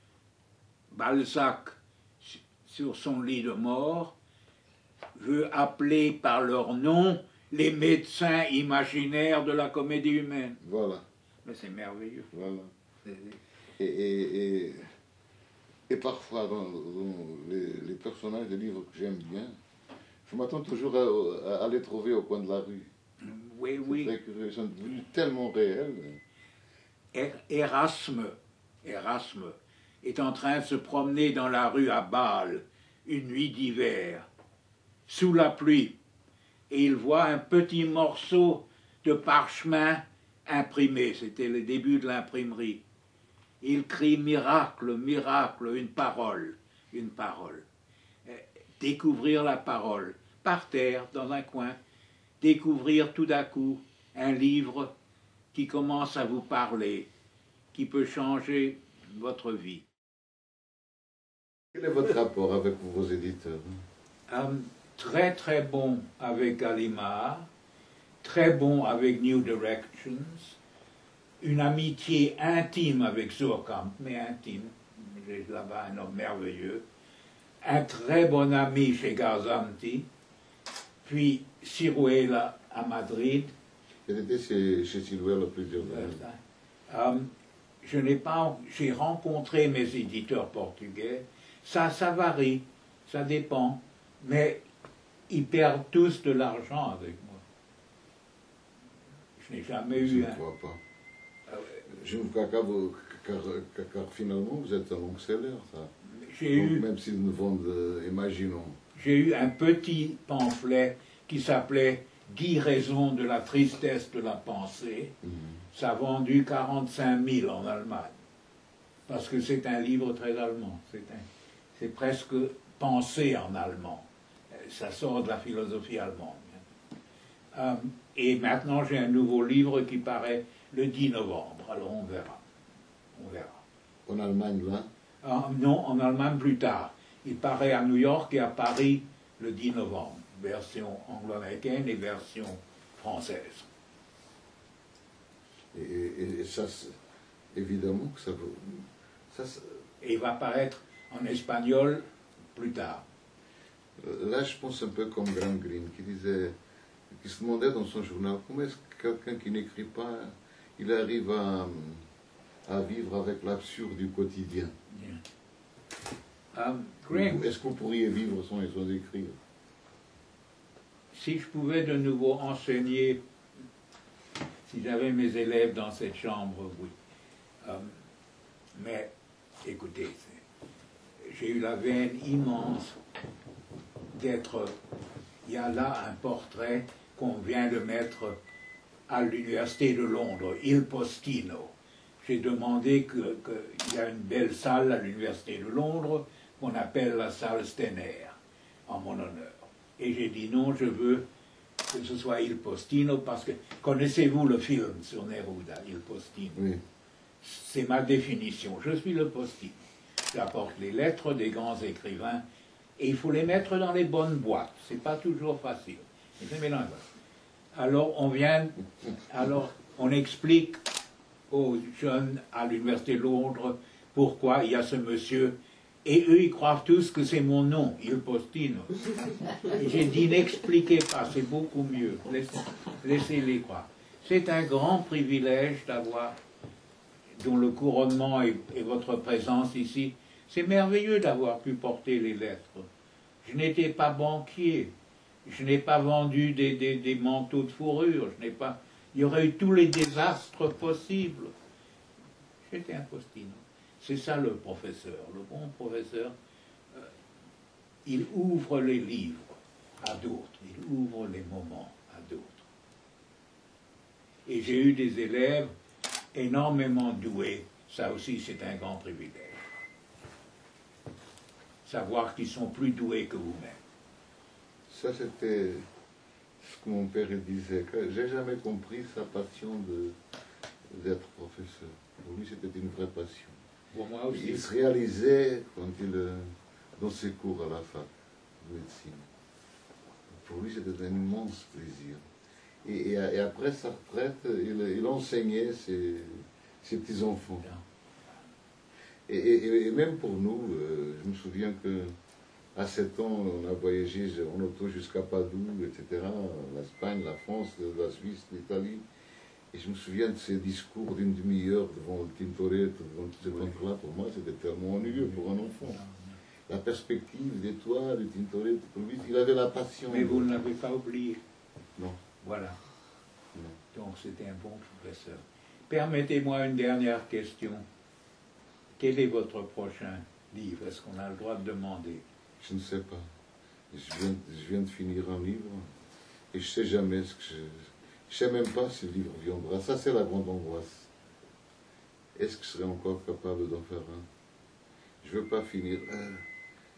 Balzac, sur son lit de mort, veut appeler par leur nom les médecins imaginaires de la comédie humaine. Voilà. Mais c'est merveilleux. Voilà. Et parfois, dans les personnages des livres que j'aime bien, je m'attends toujours à les trouver au coin de la rue. Oui. C'est vrai que ils sont devenus tellement réels. Erasme est en train de se promener dans la rue à Bâle, une nuit d'hiver, sous la pluie, et il voit un petit morceau de parchemin imprimé. C'était le début de l'imprimerie. Il crie miracle, miracle, une parole. une parole. Découvrir la parole, par terre, dans un coin, découvrir tout d'un coup un livre qui commence à vous parler, qui peut changer votre vie. Quel est votre rapport avec vos éditeurs? Très très bon avec Gallimard, très bon avec New Directions, une amitié intime avec Suhrkamp, mais intime, j'ai là-bas un homme merveilleux, un très bon ami chez Garzanti, puis Siruela à Madrid. Elle était chez Siruela plusieurs années. J'ai rencontré mes éditeurs portugais, ça varie, ça dépend, mais ils perdent tous de l'argent avec moi. Je n'ai jamais eu un... Je ne crois pas. Je ne crois pas, car finalement vous êtes un long-seller, ça. Même s'ils nous vendent, imaginons. J'ai eu un petit pamphlet qui s'appelait « 10 raisons de la tristesse de la pensée ». Ça a vendu 45 000 en Allemagne. Parce que c'est un livre très allemand. C'est presque pensé en allemand. Ça sort de la philosophie allemande. Et maintenant, j'ai un nouveau livre qui paraît le 10 novembre. Alors, on verra. On verra. En Allemagne, là? Non, en Allemagne plus tard. Il paraît à New York et à Paris le 10 novembre. Version anglo-américaine et version française. Et ça, évidemment que ça vaut... Et il va paraître en espagnol plus tard. Là, je pense un peu comme Graham Greene, qui se demandait dans son journal comment est-ce que quelqu'un qui n'écrit pas, il arrive à vivre avec l'absurde du quotidien. Est-ce que vous pourriez vivre sans écrire? Si je pouvais de nouveau enseigner, si j'avais mes élèves dans cette chambre, oui. Mais, écoutez, j'ai eu la veine immense d'être... Il y a là un portrait qu'on vient de mettre à l'université de Londres, Il Postino. J'ai demandé qu'il y a une belle salle à l'université de Londres qu'on appelle la salle Stenner, en mon honneur. Et j'ai dit non, je veux que ce soit Il Postino, parce que, connaissez-vous le film sur Neruda, Il Postino? Oui. C'est ma définition, je suis le Postino. J'apporte les lettres des grands écrivains, et il faut les mettre dans les bonnes boîtes. C'est pas toujours facile. Alors on explique aux jeunes à l'université de Londres pourquoi il y a ce monsieur, et eux ils croient tous que c'est mon nom, Il Postino. Et j'ai dit n'expliquez pas, c'est beaucoup mieux, laissez-les croire. C'est un grand privilège d'avoir, dont le couronnement et votre présence ici, c'est merveilleux d'avoir pu porter les lettres. Je n'étais pas banquier, je n'ai pas vendu des manteaux de fourrure, il y aurait eu tous les désastres possibles. J'étais un postino. C'est ça le professeur. Le bon professeur, il ouvre les livres à d'autres, il ouvre les moments à d'autres. Et j'ai eu des élèves énormément doués, ça aussi c'est un grand privilège. Savoir qu'ils sont plus doués que vous-même. Ça c'était ce que mon père disait. J'ai jamais compris sa passion d'être professeur. Pour lui c'était une vraie passion. Pour moi aussi. Il se réalisait dans ses cours à la fac de médecine. Pour lui c'était un immense plaisir. Et après sa retraite, il enseignait ses petits-enfants. Et même pour nous, je me souviens qu'à 7 ans, on a voyagé en auto jusqu'à Padoue, etc., l'Espagne, la France, la Suisse, l'Italie. Et je me souviens de ces discours d'une demi-heure devant le Tintoretto, devant tous ces peintres-là. Pour moi, c'était tellement ennuyeux pour un enfant. La perspective des toits, du Tintoretto, pour lui, il avait la passion. Mais vous ne l'avez pas oublié. Non. Voilà. Non. Donc c'était un bon professeur. Permettez-moi une dernière question. Quel est votre prochain livre? Est-ce qu'on a le droit de demander? Je ne sais pas. Je viens de finir un livre et je ne sais jamais ce que je ne sais même pas si le livre viendra. Ça, c'est la grande angoisse. Est-ce que je serai encore capable d'en faire un? Je ne veux pas finir.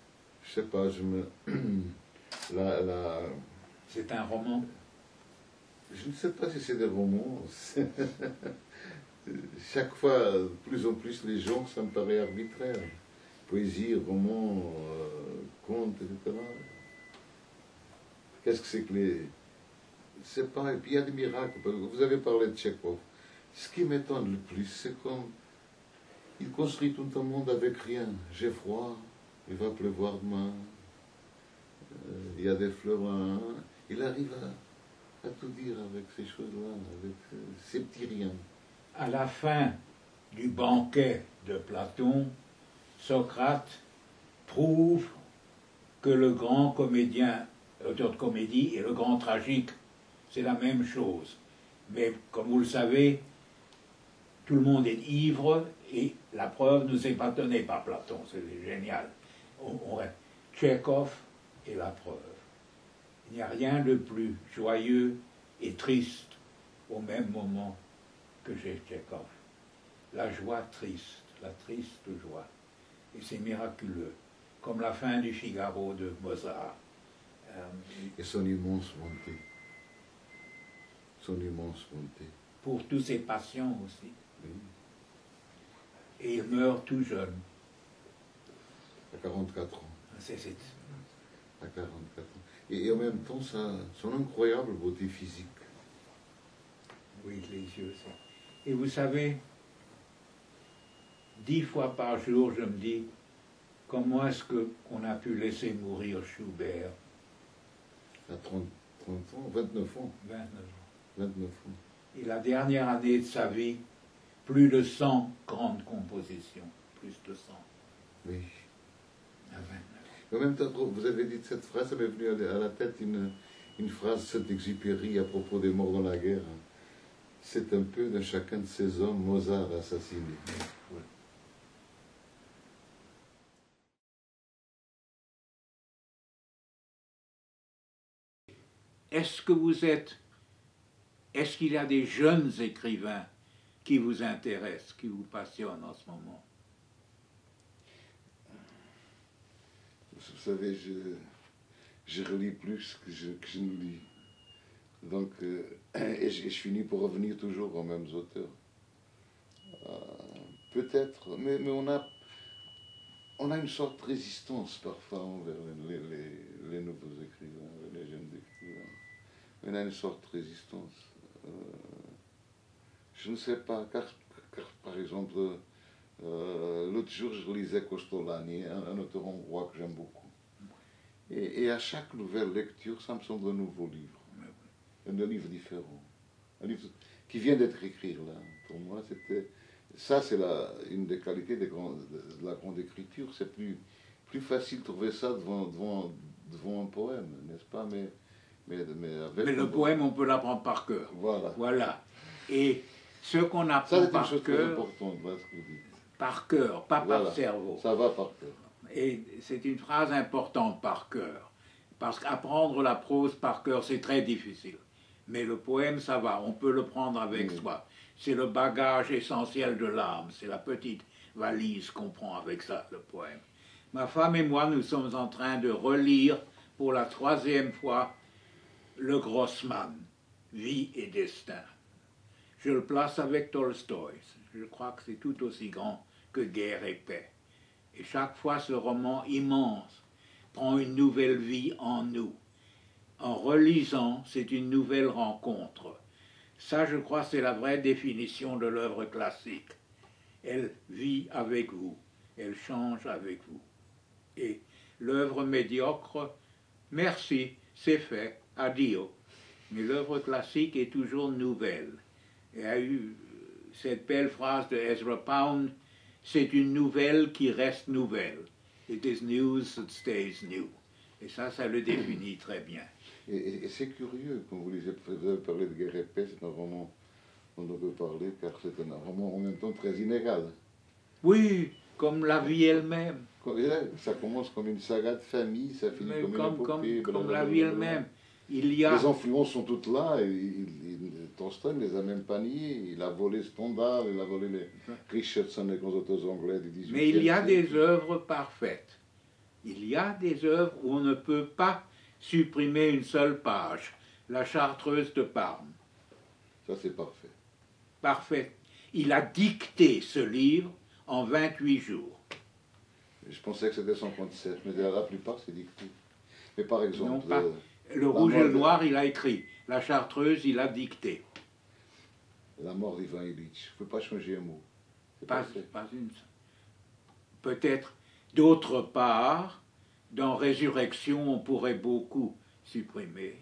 Je sais pas, je me... C'est un roman? Je ne sais pas si c'est des romans. Chaque fois, de plus en plus, les genres, ça me paraît arbitraire. Poésie, roman, conte, etc. Qu'est-ce que c'est que les... C'est pas... Et puis il y a des miracles. Vous avez parlé de Tchekhov. Ce qui m'étonne le plus, c'est comme... Il construit tout un monde avec rien. J'ai froid, il va pleuvoir demain. Il y a des fleurs. Il arrive à tout dire avec ces choses-là, avec ces petits riens. À la fin du banquet de Platon, Socrate prouve que le grand comédien, l'auteur de comédie, et le grand tragique, c'est la même chose. Mais comme vous le savez, tout le monde est ivre et la preuve nous est pas donnée par Platon, c'est génial. Tchekhov est la preuve. Il n'y a rien de plus joyeux et triste au même moment que chez Tchekhov. La joie triste, la triste joie. Et c'est miraculeux, comme la fin du Figaro de Mozart. Et son immense bonté. Son immense bonté. Pour tous ses patients aussi. Oui. Et il meurt tout jeune. À 44 ans. C'est À 44 ans. Et en même temps, son incroyable beauté physique. Oui, les yeux, ça. Et vous savez, 10 fois par jour, je me dis, comment est-ce qu'on a pu laisser mourir Schubert? À 30 ans, 29 ans. 29 ans. 29 ans. Et la dernière année de sa vie, plus de 100 grandes compositions. Plus de 100. Oui. À 29 ans. En même temps, vous avez dit cette phrase, ça m'est venu à la tête une phrase de Saint-Exupéry à propos des morts dans la guerre. C'est un peu de chacun de ces hommes Mozart assassiné. Oui. Est-ce qu'il y a des jeunes écrivains qui vous intéressent, qui vous passionnent en ce moment? Vous savez, je relis plus que je ne lis. Donc, et je finis pour revenir toujours aux mêmes auteurs. Peut-être, mais on a une sorte de résistance parfois envers les nouveaux écrivains, les jeunes écrivains. On a une sorte de résistance. Je ne sais pas, car par exemple, l'autre jour je lisais Kostolany, un auteur hongrois que j'aime beaucoup. Et à chaque nouvelle lecture, ça me semble un nouveau livre. Un livre différent. Un livre qui vient d'être écrit là. Pour moi, ça c'est une des qualités de la grande écriture. C'est plus facile de trouver ça devant un poème, n'est-ce pas? Mais le poème, on peut l'apprendre par cœur. Voilà. Et ce qu'on apprend par cœur... Ça, c'est une chose très importante, voilà ce que vous dites. Par cœur, pas par cerveau. Ça va par cœur. Et c'est une phrase importante, par cœur. Parce qu'apprendre la prose par cœur, c'est très difficile. Mais le poème, ça va, on peut le prendre avec soi. C'est le bagage essentiel de l'âme, c'est la petite valise qu'on prend avec ça, le poème. Ma femme et moi, nous sommes en train de relire pour la 3e fois le Grossman, Vie et Destin. Je le place avec Tolstoï. Je crois que c'est tout aussi grand que Guerre et Paix. Et chaque fois, ce roman immense prend une nouvelle vie en nous. En relisant, c'est une nouvelle rencontre. Ça, je crois, c'est la vraie définition de l'œuvre classique. Elle vit avec vous, elle change avec vous. Et l'œuvre médiocre, merci, c'est fait, adio. Mais l'œuvre classique est toujours nouvelle. Il y a eu cette belle phrase de Ezra Pound, c'est une nouvelle qui reste nouvelle. It is news that stays new. Et ça le définit très bien. Et c'est curieux, quand vous avez parlé de Guerre et Paix, c'est un roman dont on peut parler, car c'est un roman en même temps très inégal. Oui, comme la vie elle-même. Ça commence comme une saga de famille, ça finit comme une épopée. Comme la vie elle-même. Les influences sont toutes là, Tolstoï ne les a même pas niées. Il a volé Stendhal, il a volé les Richardson, les grands auteurs anglais du XVIIIe siècle. Mais il y a des œuvres parfaites. Il y a des œuvres où on ne peut pas supprimer une seule page. La Chartreuse de Parme. Ça, c'est parfait. Parfait. Il a dicté ce livre en 28 jours. Je pensais que c'était 137, mais la plupart, c'est dicté. Mais par exemple... Non, pas. Le Rouge et le Noir, il a écrit. La Chartreuse, il a dicté. La mort d'Ivan Illich. Je ne peux pas changer un mot. Pas une. Peut-être, d'autre part, dans Résurrection, on pourrait beaucoup supprimer.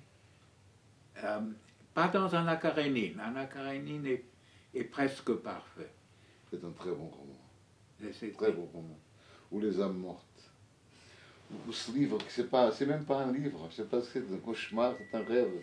Pas dans Anna Karénine. Anna Karénine est presque parfait. C'est un très bon roman. C'est Très bon roman. Ou Les âmes mortes. Ou ce livre, c'est même pas un livre, je sais pas ce que c'est, un cauchemar, c'est un rêve.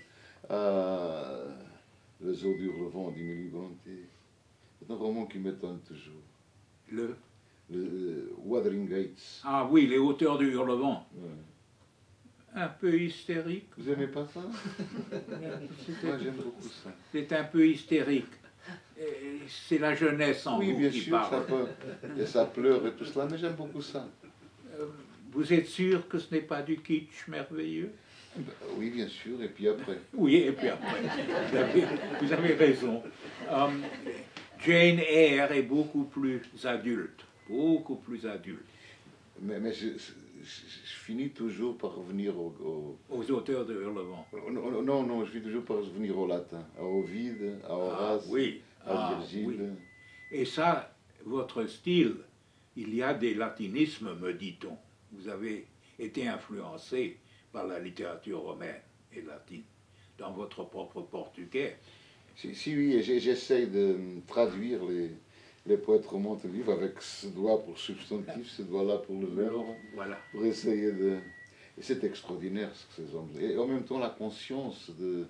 Les eaux du Hurlevent d'Emily Brontë. C'est un roman qui m'étonne toujours. Le Wuthering Heights. Ah oui, Les hauteurs du Hurlevent. Ouais. Un peu hystérique. Vous aimez pas ça? Moi j'aime beaucoup ça. C'est un peu hystérique. C'est la jeunesse en oui, vous bien qui sûr, parle. et ça pleure et tout cela, mais j'aime beaucoup ça. Vous êtes sûr que ce n'est pas du kitsch merveilleux? Oui, bien sûr, et puis après. Oui, et puis après. Vous avez raison. Jane Eyre est beaucoup plus adulte. Beaucoup plus adulte. Mais je finis toujours par revenir aux auteurs de Hurlevent. Non, je finis toujours par revenir au latin, à Ovide, à Horace, à Virgile. Oui. Et ça, votre style, il y a des latinismes, me dit-on. Vous avez été influencé par la littérature romaine et latine dans votre propre portugais. Si oui, j'essaye de traduire les poètes romans de livre avec ce doigt pour substantif, ce doigt-là pour le verbe, voilà. Pour essayer de... Et c'est extraordinaire ce que ces hommes... Et en même temps, la conscience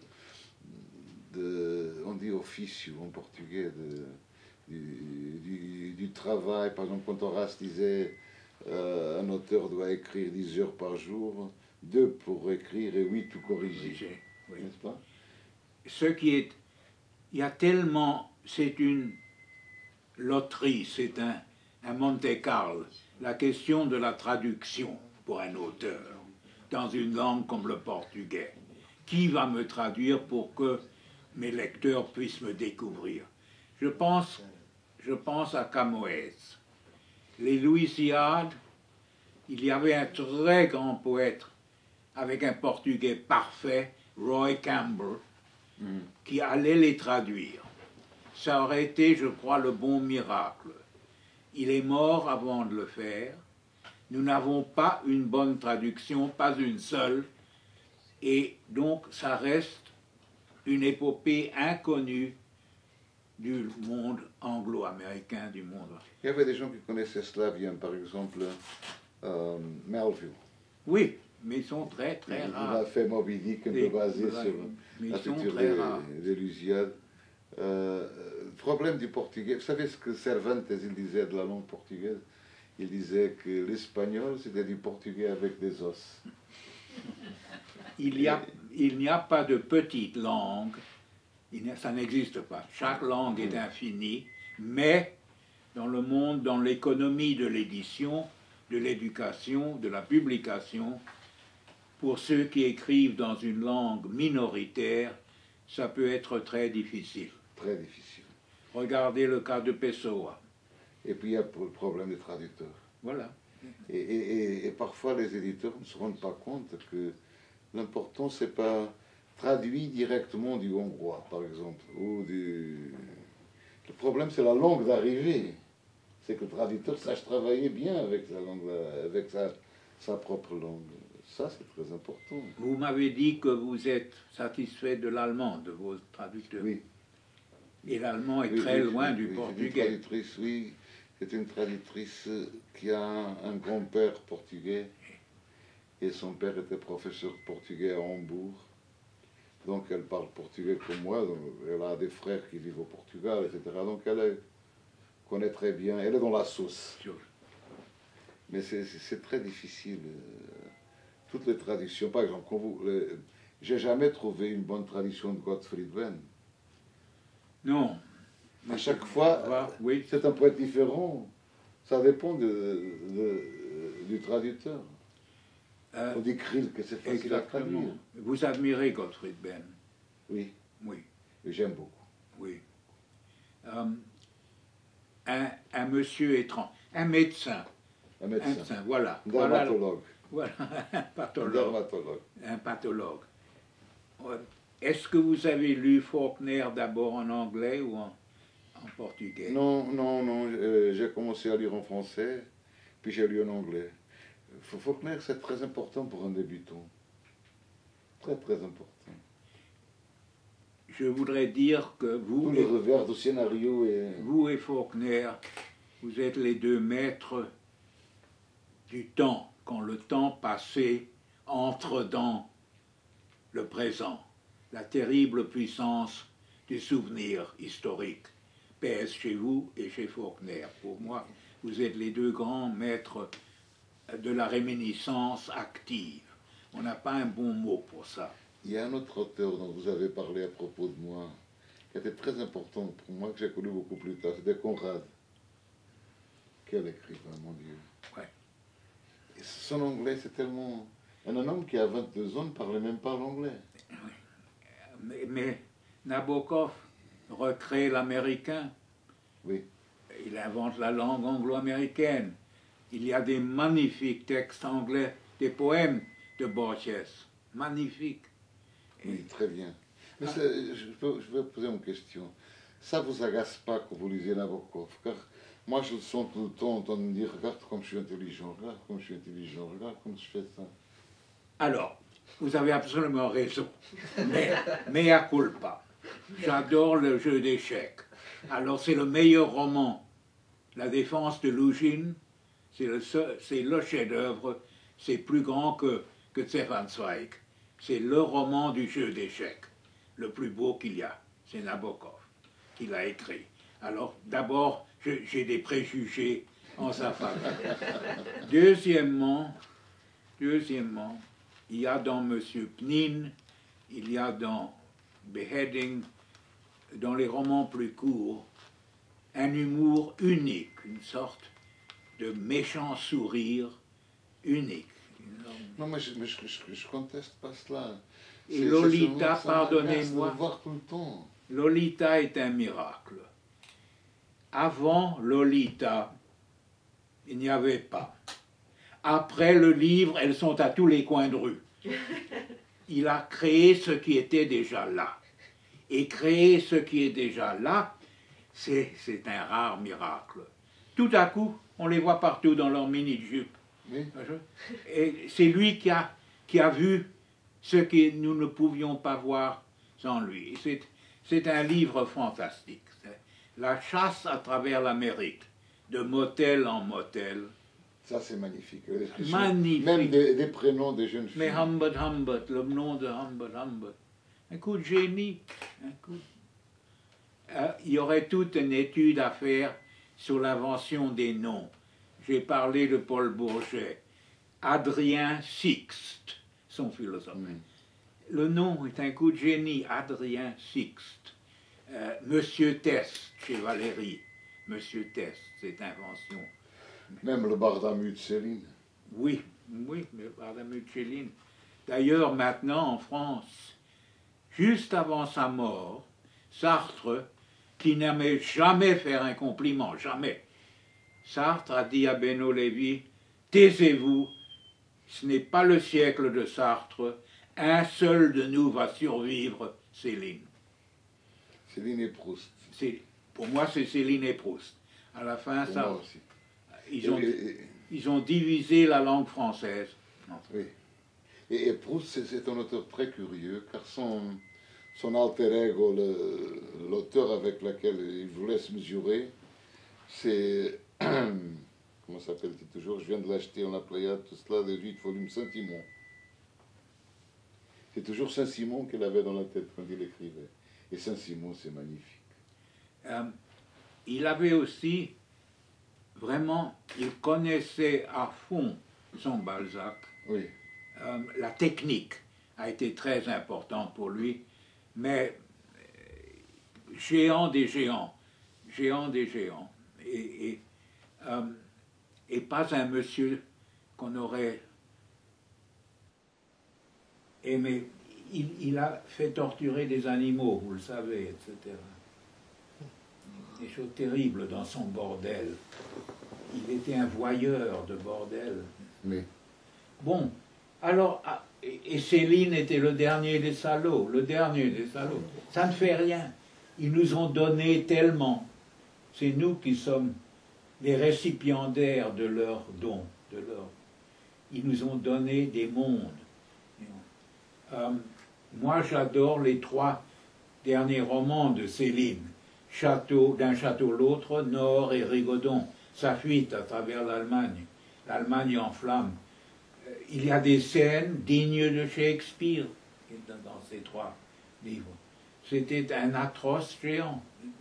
on dit officio en portugais, du travail. Par exemple, quand Horace disait un auteur doit écrire 10 heures par jour, 2 pour écrire et 8 pour corriger. Oui. N'est-ce pas? Ce qui est... Il y a tellement... C'est une loterie, c'est un Monte-Carlo. La question de la traduction pour un auteur dans une langue comme le portugais. Qui va me traduire pour que mes lecteurs puissent me découvrir? Je pense à Camões. Les Louisiades, il y avait un très grand poète avec un portugais parfait, Roy Campbell, qui allait les traduire. Ça aurait été, je crois, le bon miracle. Il est mort avant de le faire. Nous n'avons pas une bonne traduction, pas une seule. Et donc, ça reste une épopée inconnue du monde anglo-américain, du monde. Il y avait des gens qui connaissaient Slavien, par exemple, Melville. Oui, mais ils sont très, très rares. Il a fait Moby Dick un peu basé sur la culture des Lusíadas. Le problème du portugais, vous savez ce que Cervantes il disait de la langue portugaise? Il disait que l'espagnol c'était du portugais avec des os. Il n'y a pas de petite langue, ça n'existe pas. Chaque langue est infinie, mais dans le monde, dans l'économie de l'édition, de l'éducation, de la publication, pour ceux qui écrivent dans une langue minoritaire, ça peut être très difficile. Très difficile. Regardez le cas de Pessoa. Et puis il y a le problème des traducteurs. Voilà. Et parfois les éditeurs ne se rendent pas compte que l'important c'est pas traduire directement du hongrois par exemple. Le problème c'est la langue d'arrivée. C'est que le traducteur sache travailler bien avec sa langue, avec sa propre langue. Ça, c'est très important. Vous m'avez dit que vous êtes satisfait de l'allemand, de vos traducteurs. Oui. Et l'allemand est très loin du portugais. C'est une traductrice qui a un grand-père portugais. Et son père était professeur portugais à Hambourg. Donc elle parle portugais comme moi. Donc elle a des frères qui vivent au Portugal, etc. Donc elle connaît très bien. Elle est dans la sauce. Mais c'est très difficile. Toutes les traductions, par exemple, j'ai jamais trouvé une bonne traduction de Gottfried Benn. Non. À chaque fois, oui. C'est un poète différent. Ça dépend du traducteur. On dit krill, que c'est facile à Exactement. traduire. Vous admirez Gottfried Benn? Oui, Oui, et j'aime beaucoup. oui. Un monsieur étrange, un médecin. Un Un médecin, médecin, voilà. un Voilà, dermatologue. voilà, un Un pathologue. dermatologue. Un pathologue. Ouais. Est-ce que vous avez lu Faulkner d'abord en anglais ou en portugais? Non, non, non, j'ai commencé à lire en français, puis j'ai lu en anglais. Faulkner, c'est très important pour un débutant. Très, très important. Je voudrais dire que Tout le revers du scénario est... vous et Faulkner, vous êtes les deux maîtres du temps, quand le temps passé entre dans le présent. La terrible puissance du souvenir historique pèse chez vous et chez Faulkner. Pour moi, vous êtes les deux grands maîtres de la réminiscence active. On n'a pas un bon mot pour ça. Il y a un autre auteur dont vous avez parlé à propos de moi, qui était très important pour moi, que j'ai connu beaucoup plus tard, c'était Conrad. Quel écrivain, mon Dieu. Ouais. Et son anglais, c'est tellement... Un homme qui a 22 ans ne parlait même pas l'anglais. Mais Nabokov recrée l'américain. Oui. Il invente la langue anglo-américaine. Il y a des magnifiques textes anglais, des poèmes de Borges. Magnifiques. Oui, très bien. Mais je vais poser une question. Ça vous agace pas quand vous lisez Nabokov? Car moi, je le sens tout le temps en train de me dire, regarde comme je suis intelligent, regarde comme je suis intelligent, regarde comme je fais ça. Alors, vous avez absolument raison. Mais à culpa. J'adore le jeu d'échecs. Alors, c'est le meilleur roman. La défense de Lougine, c'est le chef-d'œuvre. C'est plus grand que Stefan Zweig. C'est le roman du jeu d'échecs. Le plus beau qu'il y a. C'est Nabokov qui l'a écrit. Alors, d'abord, j'ai des préjugés en sa faveur. Deuxièmement, il y a dans Monsieur Pnin, il y a dans Beheading, dans les romans plus courts, un humour unique, une sorte de méchant sourire unique. Non, mais je conteste pas cela. Et Lolita, pardonnez-moi, de voir tout le temps. Lolita est un miracle. Avant Lolita, il n'y avait pas. Après le livre, elles sont à tous les coins de rue. Il a créé ce qui était déjà là. Et créer ce qui est déjà là, c'est un rare miracle. Tout à coup, on les voit partout dans leur mini-jupe. Oui. Et c'est lui qui a vu ce que nous ne pouvions pas voir sans lui. C'est un livre fantastique. La chasse à travers l'Amérique, de motel en motel. Ça, c'est magnifique. Magnifique. Même des prénoms des jeunes filles. Mais Humbert, le nom de Humbert. Un coup de génie. Il y aurait toute une étude à faire sur l'invention des noms. J'ai parlé de Paul Bourget. Adrien Sixte, son philosophe. Le nom est un coup de génie, Adrien Sixte. Monsieur Test, chez Valéry. Monsieur Test, cette invention. Même le Bardamu de Céline. Oui, le Bardamu de Céline. D'ailleurs, maintenant, en France, juste avant sa mort, Sartre, qui n'aimait jamais faire un compliment, jamais, Sartre a dit à Benoît Lévy, taisez-vous, ce n'est pas le siècle de Sartre, un seul de nous va survivre, Céline. Céline et Proust. Pour moi, c'est Céline et Proust. À la fin, pour ça, moi aussi. ils ont divisé la langue française. Non. Oui. Et Proust, c'est un auteur très curieux, car son alter ego, l'auteur avec lequel il voulait se mesurer, c'est, comment s'appelle-t-il toujours? Je viens de l'acheter en la Pléiade, tout cela, les 8 volumes Saint-Simon. C'est toujours Saint-Simon qu'il avait dans la tête quand il écrivait. Et Saint-Simon, c'est magnifique. Il avait aussi, vraiment, il connaissait à fond son Balzac. Oui. La technique a été très importante pour lui, mais géant des géants, et pas un monsieur qu'on aurait mais il a fait torturer des animaux, vous le savez, etc. Des choses terribles dans son bordel. Il était un voyeur de bordel. Mais Bon, alors, et Céline était le dernier des salauds, le dernier des salauds. Ça ne fait rien. Ils nous ont donné tellement. C'est nous qui sommes les récipiendaires de leurs dons. Ils nous ont donné des mondes. Moi, j'adore les 3 derniers romans de Céline. D'un château l'autre, Nord et Rigaudon. Sa fuite à travers l'Allemagne. L'Allemagne en flammes. Il y a des scènes dignes de Shakespeare dans ces 3 livres. C'était un atroce géant.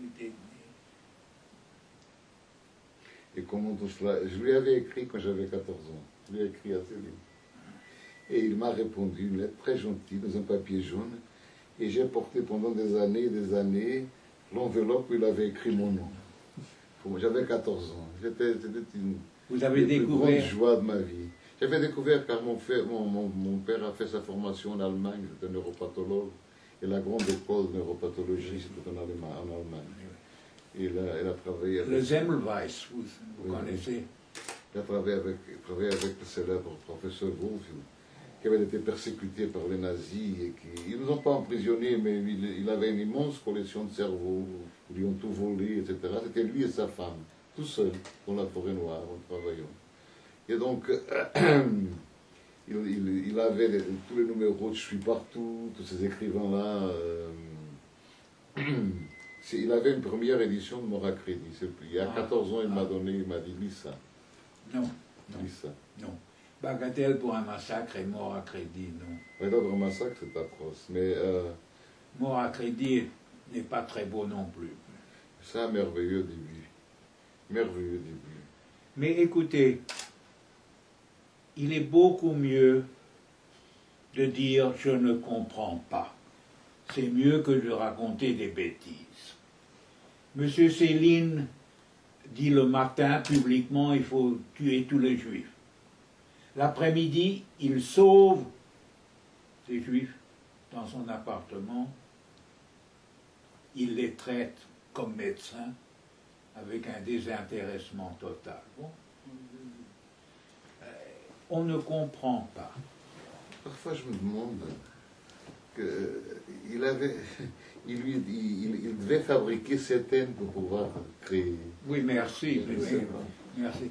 Et comment tout cela... Je lui avais écrit quand j'avais 14 ans. Je lui ai écrit à Céline. Et il m'a répondu une lettre très gentille dans un papier jaune. Et j'ai porté pendant des années l'enveloppe où il avait écrit mon nom. J'avais 14 ans. C'était une des plus grandes joies de ma vie. J'avais découvert car mon père a fait sa formation en Allemagne, c'était un neuropathologue. Et la grande école de neuropathologie, c'était en Allemagne. Et là, elle a travaillé avec... Le Semmelweis, vous connaissez. Il a travaillé avec le célèbre professeur Wolfil, qui avait été persécuté par les nazis et qui... Ils ne nous ont pas emprisonnés, mais il avait une immense collection de cerveaux, ils lui ont tout volé, etc. C'était lui et sa femme, tout seuls, dans la forêt noire, en travaillant. Et donc, il avait tous les numéros de Je suis partout, tous ces écrivains-là. Il avait une première édition de Mort à crédit. Il y a 14 ans, il m'a dit, lis ça. Non. Lis ça. Non. Bagatelle pour un massacre et Mort à crédit, non. Oui, dans un massacre, c'est atroce. Mais, Mort à crédit n'est pas très beau non plus. C'est un merveilleux début. Merveilleux début. Mais écoutez, il est beaucoup mieux de dire « je ne comprends pas ». C'est mieux que de raconter des bêtises. Monsieur Céline dit le matin publiquement « il faut tuer tous les juifs ». L'après-midi, il sauve ces juifs dans son appartement. Il les traite comme médecins avec un désintéressement total. Bon. On ne comprend pas. Parfois, je me demande qu'il devait fabriquer cette haine pour pouvoir créer. Oui, merci. Merci.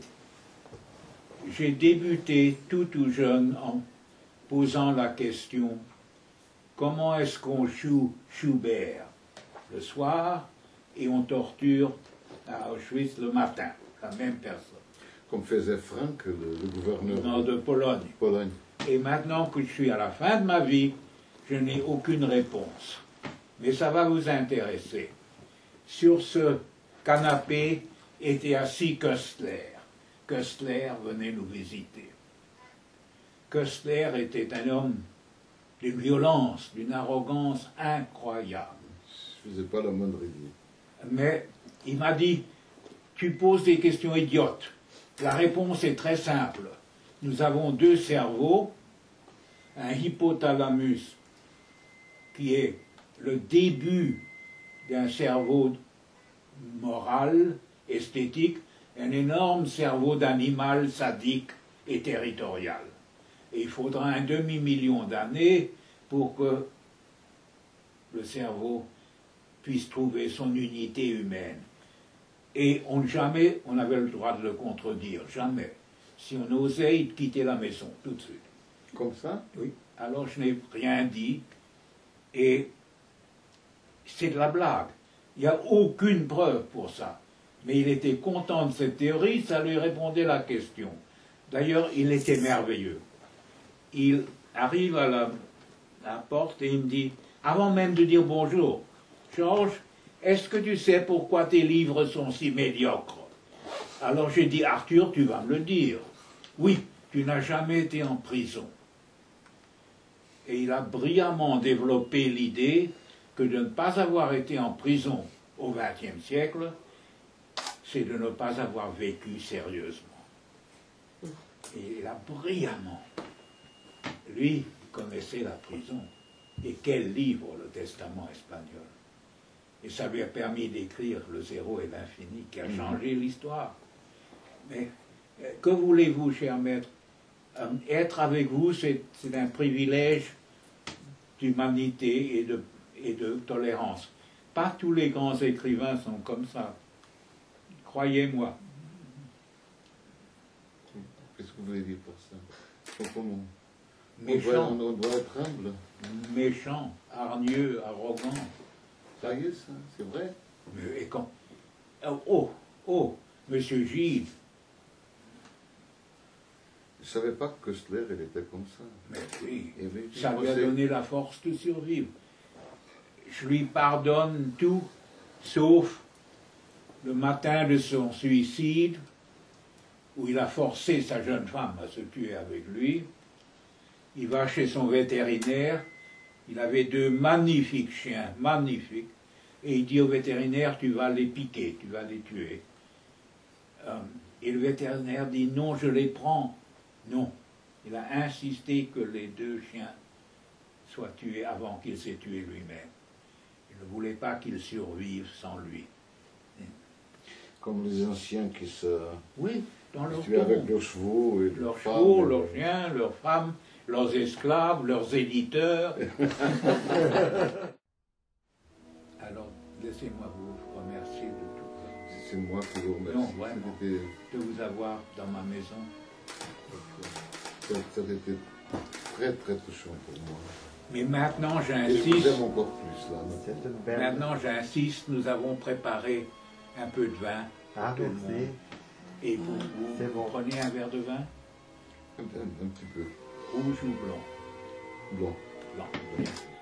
J'ai débuté tout jeune en posant la question comment est-ce qu'on joue Schubert le soir et on torture à Auschwitz le matin, la même personne. Comme faisait Frank, le gouverneur de Pologne. Et maintenant que je suis à la fin de ma vie, je n'ai aucune réponse. Mais ça va vous intéresser. Sur ce canapé était assis Köstler. Köstler venait nous visiter. Köstler était un homme d'une violence, d'une arrogance incroyable. Je ne faisais pas la moindre idée. Mais il m'a dit, tu poses des questions idiotes. La réponse est très simple. Nous avons 2 cerveaux, un hypothalamus qui est le début d'un cerveau moral, esthétique, un énorme cerveau d'animal sadique et territorial. Et il faudra un demi-million d'années pour que le cerveau puisse trouver son unité humaine. Et jamais on avait le droit de le contredire, jamais. Si on osait, il quittait la maison, tout de suite. Comme ça? Oui. Alors je n'ai rien dit, et c'est de la blague. Il n'y a aucune preuve pour ça. Mais il était content de cette théorie, ça lui répondait la question. D'ailleurs, il était merveilleux. Il arrive à la porte et il me dit, avant même de dire bonjour, Georges, est-ce que tu sais pourquoi tes livres sont si médiocres? Alors j'ai dit, Arthur, tu vas me le dire. Oui, tu n'as jamais été en prison. Et il a brillamment développé l'idée que de ne pas avoir été en prison au XXe siècle, c'est de ne pas avoir vécu sérieusement. Et il a brillamment. Lui, connaissait la prison. Et quel livre, le Testament espagnol. Et ça lui a permis d'écrire Le Zéro et l'Infini, qui a changé l'histoire. Mais que voulez-vous, cher maître? Être avec vous, c'est un privilège d'humanité et de tolérance. Pas tous les grands écrivains sont comme ça. Croyez-moi. Qu'est-ce que vous voulez dire par ça? Comment? Méchant. On doit être humble. Méchant, hargneux, arrogant. Ça y est, ça, c'est vrai. Mais, et quand... Monsieur Gilles. Je ne savais pas que Köstler, elle était comme ça. Mais oui, Et oui, ça lui a donné la force de survivre. Je lui pardonne tout, sauf le matin de son suicide, où il a forcé sa jeune femme à se tuer avec lui. Il va chez son vétérinaire, il avait 2 magnifiques chiens, magnifiques, et il dit au vétérinaire, tu vas les piquer, tu vas les tuer. Et le vétérinaire dit, non, je les prends. Non, il a insisté que les 2 chiens soient tués avant qu'il s'ait tué lui-même. Il ne voulait pas qu'ils survivent sans lui. Comme les anciens qui se Oui, dans leur tuaient avec leurs chevaux et leurs chevaux, leurs chiens, leurs femmes, leurs esclaves, leurs éditeurs. Alors, laissez-moi vous remercier de tout cœur. C'est moi qui vous remercie. Non, vraiment, de vous avoir dans ma maison. Ça a été très très touchant pour moi. Mais maintenant, Et je j'insiste. vous aime encore plus là. Maintenant, j'insiste, nous avons préparé un peu de vin. Ah, tout le merci. monde. Et vous C'est bon. prenez un verre de vin, Un petit peu rouge ou blanc? blanc. Blanc. Bien.